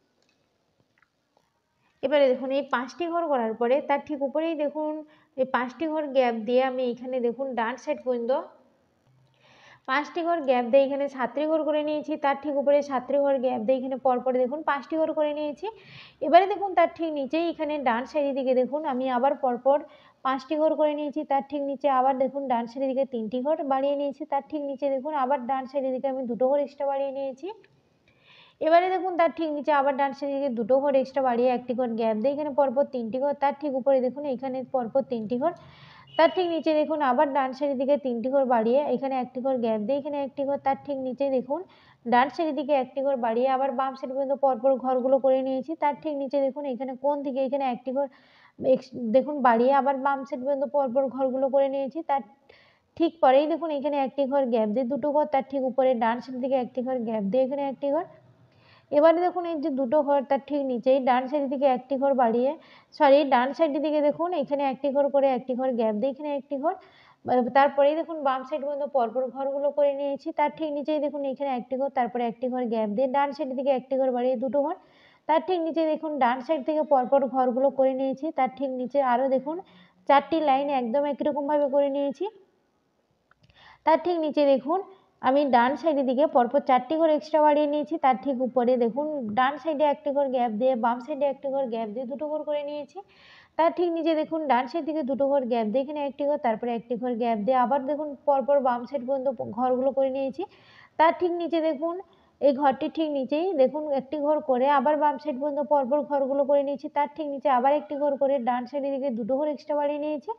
এবারে দেখুন এই 5টি ঘর করার পরে তার ঠিক উপরেই দেখুন এই 5টি ঘর গ্যাপ দিয়ে আমি এখানে দেখুন ডান সাইড পর্যন্ত 5টি ঘর গ্যাপ দিয়ে এখানে 7টি ঘর করে নিয়েছি। তার ঠিক উপরে 7টি ঘর গ্যাপ দিয়ে এখানে পরপর দেখুন 5টি ঘর করে নিয়েছি। এবারে দেখুন তার ঠিক নিচেই এখানে ডান সাইডের দিকে দেখুন আমি আবার পরপর 5টি ঘর করে নিয়েছি। তার ঠিক নিচে আবার দেখুন ডান সাইডের দিকে 3টি ঘর বাড়িয়ে নিয়েছি। তার ঠিক নিচে দেখুন আবার ডান সাইডের দিকে আমি 2টো ঘর এক্সট্রা বাড়িয়ে নিয়েছি। এবারে দেখুন তার ঠিক নিচে আবার ডান সাইডের দিকে 2টো ঘর এক্সট্রা বাড়িয়ে একটি ঘর গ্যাপ দিয়ে এখানে পরপর 3টি ঘর, তার ঠিক উপরে দেখুন এখানে পরপর 3টি ঘর, তার ঠিক নিচে দেখুন আবার ডান সাইডের দিকে 3টি ঘর বাড়িয়ে এখানে একটি ঘর গ্যাপ দিয়ে এখানে একটি ঘর, তার ঠিক নিচে দেখুন ডান সাইডের দিকে একটি ঘর বাড়িয়ে আবার বাম সাইড পর্যন্ত পরপর ঘরগুলো করে নিয়েছি। তার ঠিক নিচে দেখুন এখানে কোণ থেকে এখানে একটি ঘর দেখুন বাড়িয়ে আবার বাম সাইড পর্যন্ত পরপর ঘরগুলো করে নিয়েছি। তার ঠিক পরেই দেখুন এখানে একটি ঘর গ্যাপ দিয়ে 2টো ঘর, তার ঠিক উপরে ডান সাইড দিকে একটি ঘর গ্যাপ দিয়ে এখানে একটি ঘর। এবারে দেখুন এই যে 2টো ঘর তার ঠিক নিচেই ডান সাইডের দিকে একটি ঘর বাড়িয়ে ডান সাইডের দিকে দেখুন এখানে একটি ঘর করে একটি ঘর গ্যাপ দিয়ে এখানে একটি ঘর, তারপরেই দেখুন বাম সাইড পর্যন্ত পরপর ঘরগুলো করে নিয়েছি। তার ঠিক নিচেই দেখুন এখানে একটি ঘর, তারপরে একটি ঘর গ্যাপ দিয়ে ডান সাইডের দিকে একটি ঘর বাড়িয়ে 2টো ঘর, তার ঠিক নিচে দেখুন ডান সাইড থেকে পরপর ঘরগুলো করে নিয়েছি। তার ঠিক নিচে আরও দেখুন 4টি লাইন একদম একই রকমভাবে করে নিয়েছি। তার ঠিক নিচে দেখুন আমি ডান সাইডের দিকে পরপর 4টি ঘর এক্সট্রা বাড়িয়ে নিয়েছি। তার ঠিক উপরে দেখুন ডান সাইডে একটি ঘর গ্যাপ দিয়ে বাম সাইডে একটি ঘর গ্যাপ দিয়ে 2টো ঘর করে নিয়েছি। তার ঠিক নিচে দেখুন ডান সাইড থেকে 2টো ঘর গ্যাপ দিয়ে এখানে একটি ঘর, তারপরে একটি ঘর গ্যাপ দিয়ে আবার দেখুন পরপর বাম সাইড পর্যন্ত ঘরগুলো করে নিয়েছি। তার ঠিক নিচে দেখুন এই ঘরটির ঠিক নিচেই দেখুন একটি ঘর করে আবার বাম সাইড পর্যন্ত পরপর ঘরগুলো করে নিয়েছি। তার ঠিক নিচে আবার একটি ঘর করে ডান সাইডের দিকে 2টো ঘর এক্সট্রা বাড়িয়ে নিয়েছি।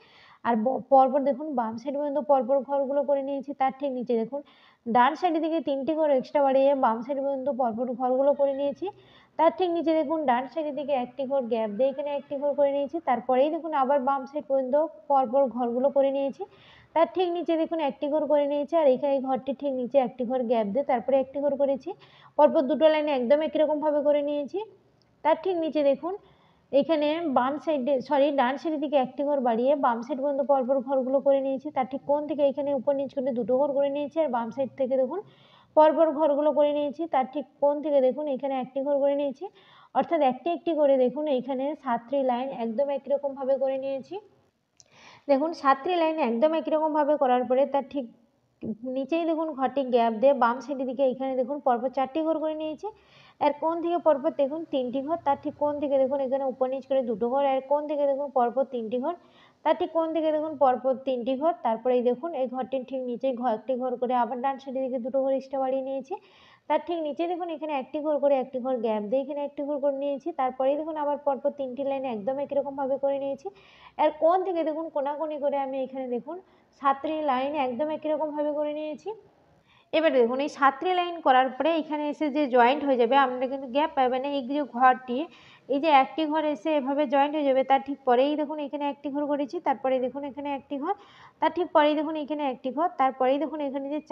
আর পরপর দেখুন বাম সাইড পর্যন্ত পরপর ঘরগুলো করে নিয়েছি। তার ঠিক নিচে দেখুন ডান সাইডের দিকে 3টি ঘর এক্সট্রা বাড়িয়ে বাম সাইড পর্যন্ত পরপর ঘরগুলো করে নিয়েছি। তার ঠিক নিচে দেখুন ডান সাইডের দিকে একটি ঘর গ্যাপ দিয়ে এখানে একটি ঘর করে নিয়েছি। তারপরেই দেখুন আবার বাম সাইড পর্যন্ত পরপর ঘরগুলো করে নিয়েছি। তার ঠিক নিচে দেখুন একটি ঘর করে নিয়েছি, আর এখানে এই ঘরটির ঠিক নিচে একটি ঘর গ্যাপ দিয়ে তারপরে একটি ঘর করেছি। পরপর দুটো লাইনে একদম একই রকমভাবে করে নিয়েছি। তার ঠিক নিচে দেখুন এখানে বাম সাইডে ডান সাইডের দিকে একটি ঘর বাড়িয়ে বাম সাইড পর্যন্ত পরপর ঘরগুলো করে নিয়েছি। তার ঠিক কোণ থেকে এখানে উপর নিচ করে দুটো ঘর করে নিয়েছি, আর বাম সাইড থেকে দেখুন পরপর ঘরগুলো করে নিয়েছি। তার ঠিক কোণ থেকে দেখুন এখানে একটি ঘর করে নিয়েছি, অর্থাৎ একটি একটি করে দেখুন এইখানে 7টি লাইন একদম একই রকমভাবে করে নিয়েছি। দেখুন 7টি লাইন একদম একই রকমভাবে করার পরে তার ঠিক নিচেই দেখুন ঘরটি গ্যাপ দিয়ে বাম সাইডের দিকে এখানে দেখুন পরপর 4টি ঘর করে নিয়েছি। এর কোণ থেকে পরপর দেখুন 3টি ঘর, তার ঠিক কোণ থেকে দেখুন এখানে উপর নিচ করে দুটো ঘর, এর কোণ থেকে দেখুন পরপর 3টি ঘর, তার ঠিক কোণ থেকে দেখুন পরপর 3টি ঘর। তারপরে এই দেখুন এই ঘরটির ঠিক নিচেই একটি ঘর করে আবার ডান সাইডের দিকে দুটো ঘর এক্সট্রা বাড়িয়ে নিয়েছি। তার ঠিক নিচে দেখুন এখানে একটি ঘর করে একটি ঘর গ্যাপ দিয়ে এখানে একটি ঘর করে নিয়েছি। তারপরেই দেখুন আবার পরপর 3টি লাইন একদম একই রকমভাবে করে নিয়েছি। এর কোণ থেকে দেখুন কোণাকুণি করে আমি এখানে দেখুন 7টি লাইন একদম একই রকমভাবে করে নিয়েছি। এবারে দেখুন এই 7টি লাইন করার পরে এখানে এসে যে জয়েন্ট হয়ে যাবে, আপনারা কিন্তু গ্যাপ পাবেন না। এই যে ঘরটি, এই যে একটি ঘর এসে এভাবে জয়েন্ট হয়ে যাবে, তার ঠিক পরেই দেখুন এখানে একটি ঘর করেছি, তারপরে দেখুন এখানে একটি ঘর, তার ঠিক পরেই দেখুন এখানে একটি ঘর, তারপরেই দেখুন এখানে যে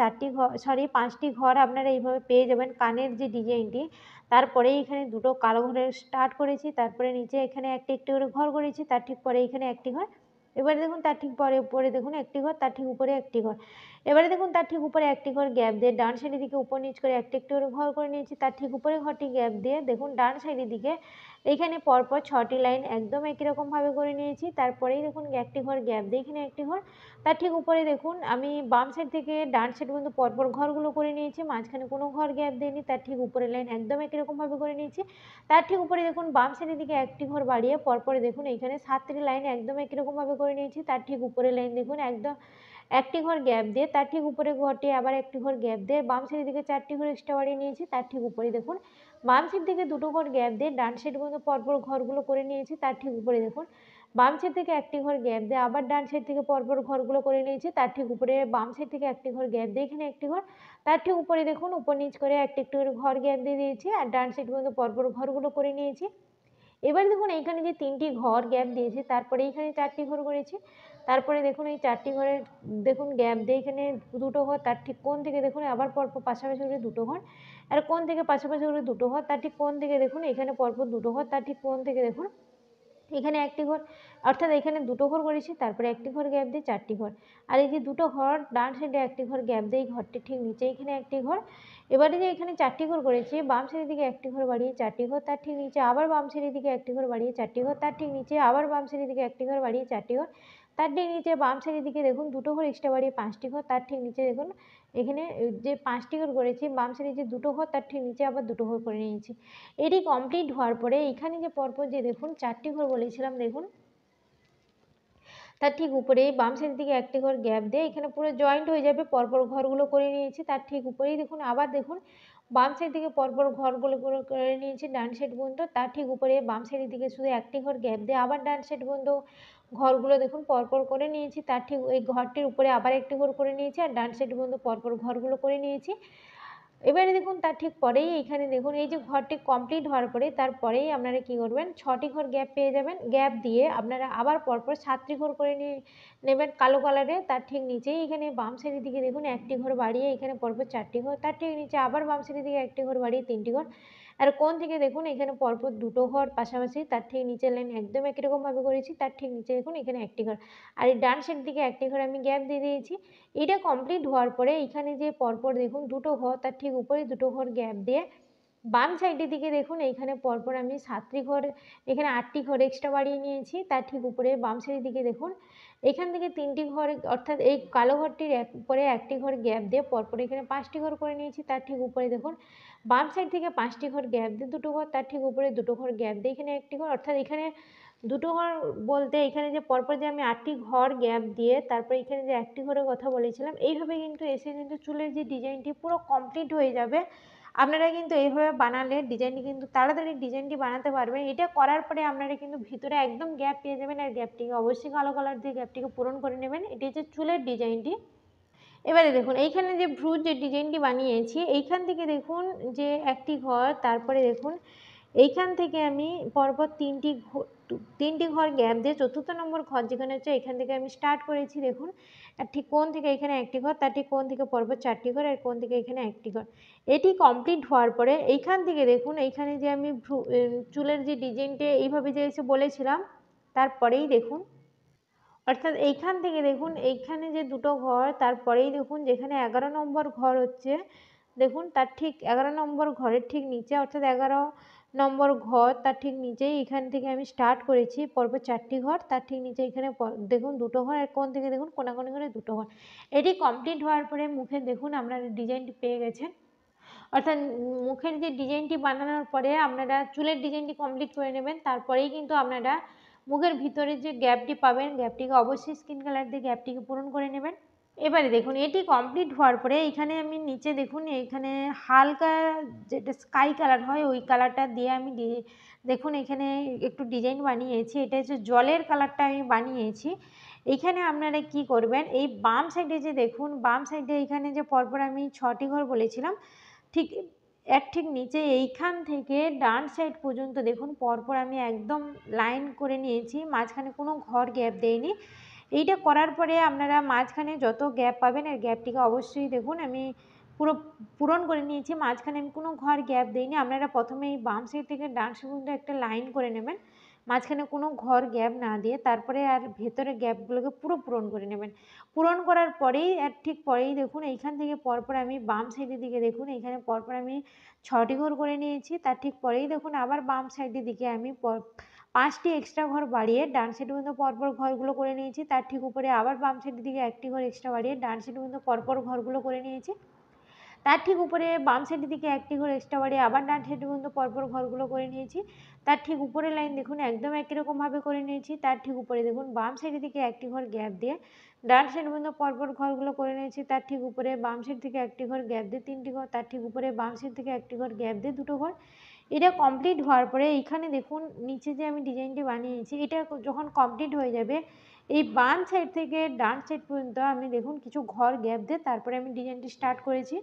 5টি ঘর আপনারা এইভাবে পেয়ে যাবেন কানের যে ডিজাইনটি। তারপরেই এখানে দুটো কালো ঘরের স্টার্ট করেছি, তারপরে নিচে এখানে একটি একটি করে ঘর করেছি, তার ঠিক পরে এখানে একটি ঘর। এবারে দেখুন তার ঠিক উপরে দেখুন একটি ঘর, তার ঠিক উপরে একটি ঘর। এবারে দেখুন তার ঠিক উপরে একটি ঘর গ্যাপ দিয়ে ডান সাইডের দিকে উপর নিচ করে একটি একটি করে ঘর করে নিয়েছি। তার ঠিক উপরে ঘরটি গ্যাপ দিয়ে দেখুন ডান সাইডের দিকে এইখানে পরপর 6টি লাইন একদম একই রকমভাবে করে নিয়েছি। তারপরেই দেখুন একটি ঘর গ্যাপ দিয়ে এখানে একটি ঘর, তার ঠিক উপরে দেখুন আমি বাম সাইড থেকে ডান সাইড পর্যন্ত পরপর ঘরগুলো করে নিয়েছি, মাঝখানে কোনো ঘর গ্যাপ দিইনি। তার ঠিক উপরে লাইন একদম একই রকমভাবে করে নিয়েছি। তার ঠিক উপরে দেখুন বাম সাইডের দিকে একটি ঘর বাড়িয়ে পরপরে দেখুন এইখানে 7টি লাইন একদম একই রকমভাবে করে নিয়েছি। তার ঠিক উপরে লাইন দেখুন একদম একটি ঘর গ্যাপ দিয়ে তার ঠিক উপরে ঘরটি আবার একটি ঘর গ্যাপ দিয়ে বাম সাইডের দিকে 4টি ঘর এক্সট্রা বাড়িয়ে নিয়েছি। তার ঠিক উপরে দেখুন বাম সাইড থেকে দুটো ঘর গ্যাপ দিয়ে ডান সাইড পর্যন্ত পরপর ঘরগুলো করে নিয়েছি। তার ঠিক উপরে দেখুন বাম সাইড থেকে একটি ঘর গ্যাপ দিয়ে আবার ডান সাইড থেকে পরপর ঘরগুলো করে নিয়েছি। তার ঠিক উপরে বাম সাইড থেকে একটি ঘর গ্যাপ দিয়ে এখানে একটি ঘর, তার ঠিক উপরে দেখুন উপর নিচ করে একটি একটি করে ঘর গ্যাপ দিয়ে দিয়েছি, আর ডান সাইড পর্যন্ত পরপর ঘরগুলো করে নিয়েছি। এবার দেখুন এইখানে যে 3টি ঘর গ্যাপ দিয়েছি, তারপরে এইখানে 4টি ঘর করেছি। তারপরে দেখুন এই 4টি ঘরের দেখুন গ্যাপ দিয়ে এখানে দুটো ঘর, তার ঠিক কোণ থেকে দেখুন আবার পরপর পাশাপাশি করে দুটো ঘর, আর কোণ থেকে পাশাপাশি করে দুটো ঘর, তার ঠিক কোণ থেকে দেখুন এখানে পরপর দুটো ঘর, তার ঠিক কোণ থেকে দেখুন এখানে একটি ঘর, অর্থাৎ এখানে দুটো ঘর করেছি, তারপরে একটি ঘর গ্যাপ দিয়ে 4টি ঘর। আর এই যে দুটো ঘর ডান সাইডে একটি ঘর গ্যাপ দিয়ে এই ঘরটির ঠিক নিচে এখানে একটি ঘর। এবারে যে এখানে 4টি ঘর করেছি, বাম সাইডের দিকে একটি ঘর বাড়িয়ে 4টি ঘর, তার ঠিক নিচে আবার বাম সাইডের দিকে একটি ঘর বাড়িয়ে 4টি ঘর, তার ঠিক নিচে আবার বাম সাইডের দিকে একটি ঘর বাড়িয়ে 4টি ঘর, তার ঠিক নিচে বাম সাইডের দিকে দেখুন দুটো ঘর এক্সট্রা বাড়িয়ে 5টি ঘর, তার ঠিক নিচে দেখুন এখানে যে 5টি ঘর করেছি বাম সাইডে যে দুটো ঘর তার ঠিক নিচে আবার দুটো ঘর করে নিয়েছি। এটি কমপ্লিট হওয়ার পরে এখানে যে পরপর যে দেখুন 4টি ঘর বলেছিলাম দেখুন, তার ঠিক উপরেই বাম সাইডের দিকে একটি ঘর গ্যাপ দিয়ে এখানে পুরো জয়েন্ট হয়ে যাবে, পরপর ঘরগুলো করে নিয়েছি। তার ঠিক উপরেই দেখুন আবার দেখুন বাম সাইড থেকে পরপর ঘরগুলো করে নিয়েছি ডান সাইড পর্যন্ত, তার ঠিক উপরে বাম সাইডের দিকে শুধু একটি ঘর গ্যাপ দিয়ে আবার ডান সাইড পর্যন্ত ঘরগুলো দেখুন পরপর করে নিয়েছি। তার ঠিক ওই ঘরটির উপরে আবার একটি ঘর করে নিয়েছি, আর ডান সাইড পর্যন্ত পরপর ঘরগুলো করে নিয়েছি। এবারে দেখুন তার ঠিক পরেই এইখানে দেখুন এই যে ঘরটি কমপ্লিট হওয়ার পরে তারপরেই আপনারা কি করবেন 6টি ঘর গ্যাপ পেয়ে যাবেন, গ্যাপ দিয়ে আপনারা আবার পরপর 7টি ঘর করে নেবেন কালো কালারে। তার ঠিক নিচেই এখানে বাম সাইডের দিকে দেখুন একটি ঘর বাড়িয়ে এখানে পরপর 4টি ঘর, তার ঠিক নিচে আবার বাম সাইডের দিকে একটি ঘর বাড়িয়ে 3টি ঘর, আর কোণ থেকে দেখুন এখানে পরপর দুটো ঘর পাশাপাশি, তার ঠিক নিচের লাইন একদম একই রকমভাবে করেছি। তার ঠিক নিচে দেখুন এখানে একটি ঘর, আর এই ডান সাইড দিকে একটি ঘর আমি গ্যাপ দিয়ে দিয়েছি। এটা কমপ্লিট হওয়ার পরে এখানে যে পরপর দেখুন দুটো ঘর তার ঠিক উপরে দুটো ঘর গ্যাপ দিয়ে বাম সাইডের দিকে দেখুন এইখানে পরপর আমি 7টি ঘর এখানে 8টি ঘর এক্সট্রা বাড়িয়ে নিয়েছি। তার ঠিক উপরে বাম সাইডের দিকে দেখুন এখান থেকে 3টি ঘর, অর্থাৎ এই কালো ঘরটির উপরে একটি ঘর গ্যাপ দিয়ে পরপর এখানে 5টি ঘর করে নিয়েছি। তার ঠিক উপরে দেখুন বাম সাইড থেকে 5টি ঘর গ্যাপ দিয়ে দুটো ঘর, তার ঠিক উপরে দুটো ঘর গ্যাপ দিয়ে এখানে একটি ঘর, অর্থাৎ এখানে দুটো ঘর বলতে এখানে যে পরপর যে আমি 8টি ঘর গ্যাপ দিয়ে তারপরে এখানে যে একটি ঘরের কথা বলেছিলাম, এইভাবে কিন্তু এসে কিন্তু চুলের যে ডিজাইনটি পুরো কমপ্লিট হয়ে যাবে। আপনারা কিন্তু এইভাবে বানালে ডিজাইনটি কিন্তু তাড়াতাড়ি ডিজাইনটি বানাতে পারবেন। এটা করার পরে আপনারা কিন্তু ভিতরে একদম গ্যাপ পেয়ে যাবেন, আর গ্যাপটিকে অবশ্যই কালো কালার দিয়ে গ্যাপটিকে পূরণ করে নেবেন। এটি হচ্ছে চুলের ডিজাইনটি। এবারে দেখুন এইখানে যে ভ্রুর যে ডিজাইনটি বানিয়েছি, এইখান থেকে দেখুন যে একটি ঘর, তারপরে দেখুন এইখান থেকে আমি পরপর তিনটি ঘর গ্যাপ দিয়ে ৪র্থ নম্বর ঘর যেখানে হচ্ছে এখান থেকে আমি স্টার্ট করেছি। দেখুন আর ঠিক কোণ থেকে এখানে একটি ঘর, তার ঠিক কোণ থেকে পরপর 4টি ঘর, আর কোণ থেকে এখানে একটি ঘর। এটি কমপ্লিট হওয়ার পরে এইখান থেকে দেখুন এইখানে যে আমি চুলের যে ডিজাইনটা এইভাবে যে এসে বলেছিলাম, তারপরেই দেখুন অর্থাৎ এইখান থেকে দেখুন এইখানে যে দুটো ঘর, তারপরেই দেখুন যেখানে 11 নম্বর ঘর হচ্ছে, দেখুন তার ঠিক 11 নম্বর ঘরের ঠিক নিচে, অর্থাৎ 11 নম্বর ঘর তার ঠিক নিচেই এখান থেকে আমি স্টার্ট করেছি পরপর 4টি ঘর, তার ঠিক নিচে এখানে দেখুন দুটো ঘর, আর কোণ থেকে দেখুন কোনাকুনি করে দুটো ঘর। এটি কমপ্লিট হওয়ার পরে মুখে দেখুন আপনারা ডিজাইনটি পেয়ে গেছেন। অর্থাৎ মুখের যে ডিজাইনটি বানানোর পরে আপনারা চুলের ডিজাইনটি কমপ্লিট করে নেবেন, তারপরেই কিন্তু আপনারা মুখের ভিতরে যে গ্যাপটি পাবেন, গ্যাপটিকে অবশ্যই স্কিন কালার দিয়ে গ্যাপটিকে পূরণ করে নেবেন। এবারে দেখুন এটি কমপ্লিট হওয়ার পরে এইখানে আমি নিচে দেখুন এইখানে হালকা যেটা স্কাই কালার হয় ওই কালারটা দিয়ে আমি দেখুন এখানে একটু ডিজাইন বানিয়েছি। এটা হচ্ছে জলের কালারটা আমি বানিয়েছি। এইখানে আপনারা কি করবেন, এই বাম সাইডে যে দেখুন বাম সাইডে এইখানে যে পরপর আমি 6টি ঘর বলেছিলাম, ঠিক এর ঠিক নিচে এইখান থেকে ডান সাইড পর্যন্ত দেখুন পরপর আমি একদম লাইন করে নিয়েছি, মাঝখানে কোনো ঘর গ্যাপ দেইনি। এইটা করার পরে আপনারা মাঝখানে যত গ্যাপ পাবেন আর গ্যাপটিকে অবশ্যই দেখুন আমি পুরো পূরণ করে নিয়েছি, মাঝখানে আমি কোনো ঘর গ্যাপ দিইনি। আপনারা প্রথমে এই বাম সাইড থেকে ডান সাইড পর্যন্ত একটা লাইন করে নেবেন, মাঝখানে কোনো ঘর গ্যাপ না দিয়ে, তারপরে আর ভেতরের গ্যাপগুলোকে পুরো পূরণ করে নেবেন। পূরণ করার পরেই আর ঠিক পরেই দেখুন এইখান থেকে পরপর আমি বাম সাইডের দিকে দেখুন এইখানে পরপর আমি 6টি ঘর করে নিয়েছি, তার ঠিক পরেই দেখুন আবার বাম সাইডের দিকে আমি 5টি এক্সট্রা ঘর বাড়িয়ে ডান সাইড পর্যন্ত পরপর ঘরগুলো করে নিয়েছি, তার ঠিক উপরে আবার বাম সাইডের দিকে একটি ঘর এক্সট্রা বাড়িয়ে ডান সাইড পর্যন্ত পরপর ঘরগুলো করে নিয়েছি, তার ঠিক উপরে বাম সাইডের দিকে একটি ঘর এক্সট্রা বাড়িয়ে আবার ডান সাইড পর্যন্ত পরপর ঘরগুলো করে নিয়েছি, তার ঠিক উপরের লাইন দেখুন একদম একই রকমভাবে করে নিয়েছি, তার ঠিক উপরে দেখুন বাম সাইডের দিকে একটি ঘর গ্যাপ দিয়ে ডান সাইড পর্যন্ত পরপর ঘরগুলো করে নিয়েছি, তার ঠিক উপরে বাম সাইড থেকে একটি ঘর গ্যাপ দিয়ে 3টি ঘর, তার ঠিক উপরে বাম সাইড থেকে একটি ঘর গ্যাপ দিয়ে 2টো ঘর। এটা কমপ্লিট হওয়ার পরে এইখানে দেখুন নিচে যে আমি ডিজাইনটি বানিয়েছি এটা যখন কমপ্লিট হয়ে যাবে, এই বাম সাইড থেকে ডান সাইড পর্যন্ত আমি দেখুন কিছু ঘর গ্যাপ দিয়ে তারপরে আমি ডিজাইনটি স্টার্ট করেছি।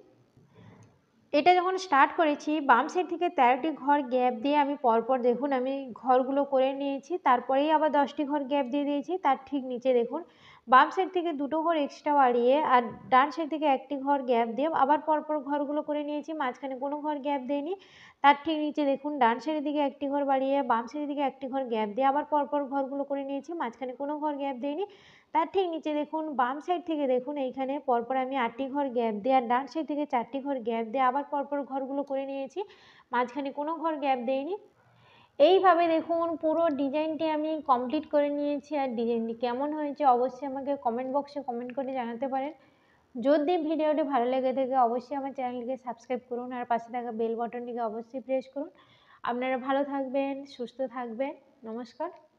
এটা যখন স্টার্ট করেছি বাম সাইড থেকে 13টি ঘর গ্যাপ দিয়ে আমি পরপর দেখুন আমি ঘরগুলো করে নিয়েছি, তারপরেই আবার 10টি ঘর গ্যাপ দিয়ে দিয়েছি, তার ঠিক নিচে দেখুন বাম সাইড থেকে 2টো ঘর এক্সট্রা বাড়িয়ে আর ডান সাইড থেকে একটি ঘর গ্যাপ দিয়ে আবার পরপর ঘরগুলো করে নিয়েছি, মাঝখানে কোনো ঘর গ্যাপ দেয়নি, তার ঠিক নিচে দেখুন ডান সাইডের দিকে একটি ঘর বাড়িয়ে বাম সাইডের দিকে একটি ঘর গ্যাপ দিয়ে আবার পরপর ঘরগুলো করে নিয়েছি, মাঝখানে কোনো ঘর গ্যাপ দেয়নি, তার ঠিক নিচে দেখুন বাম সাইড থেকে দেখুন এইখানে পরপর আমি 8টি ঘর গ্যাপ দিয়ে আর ডান সাইড থেকে 4টি ঘর গ্যাপ দিয়ে আবার পরপর ঘরগুলো করে নিয়েছি, মাঝখানে কোনো ঘর গ্যাপ দেইনি। এইভাবে দেখুন পুরো ডিজাইনটি আমি কমপ্লিট করে নিয়েছি, আর ডিজাইনটি কেমন হয়েছে অবশ্যই আমাকে কমেন্ট বক্সে কমেন্ট করে জানাতে পারেন। যদি ভিডিওটি ভালো লেগে থাকে অবশ্যই আমার চ্যানেলটিকে সাবস্ক্রাইব করুন, আর পাশে থাকা বেল বাটনটিকে অবশ্যই প্রেস করুন। আপনারা ভালো থাকবেন, সুস্থ থাকবেন। নমস্কার।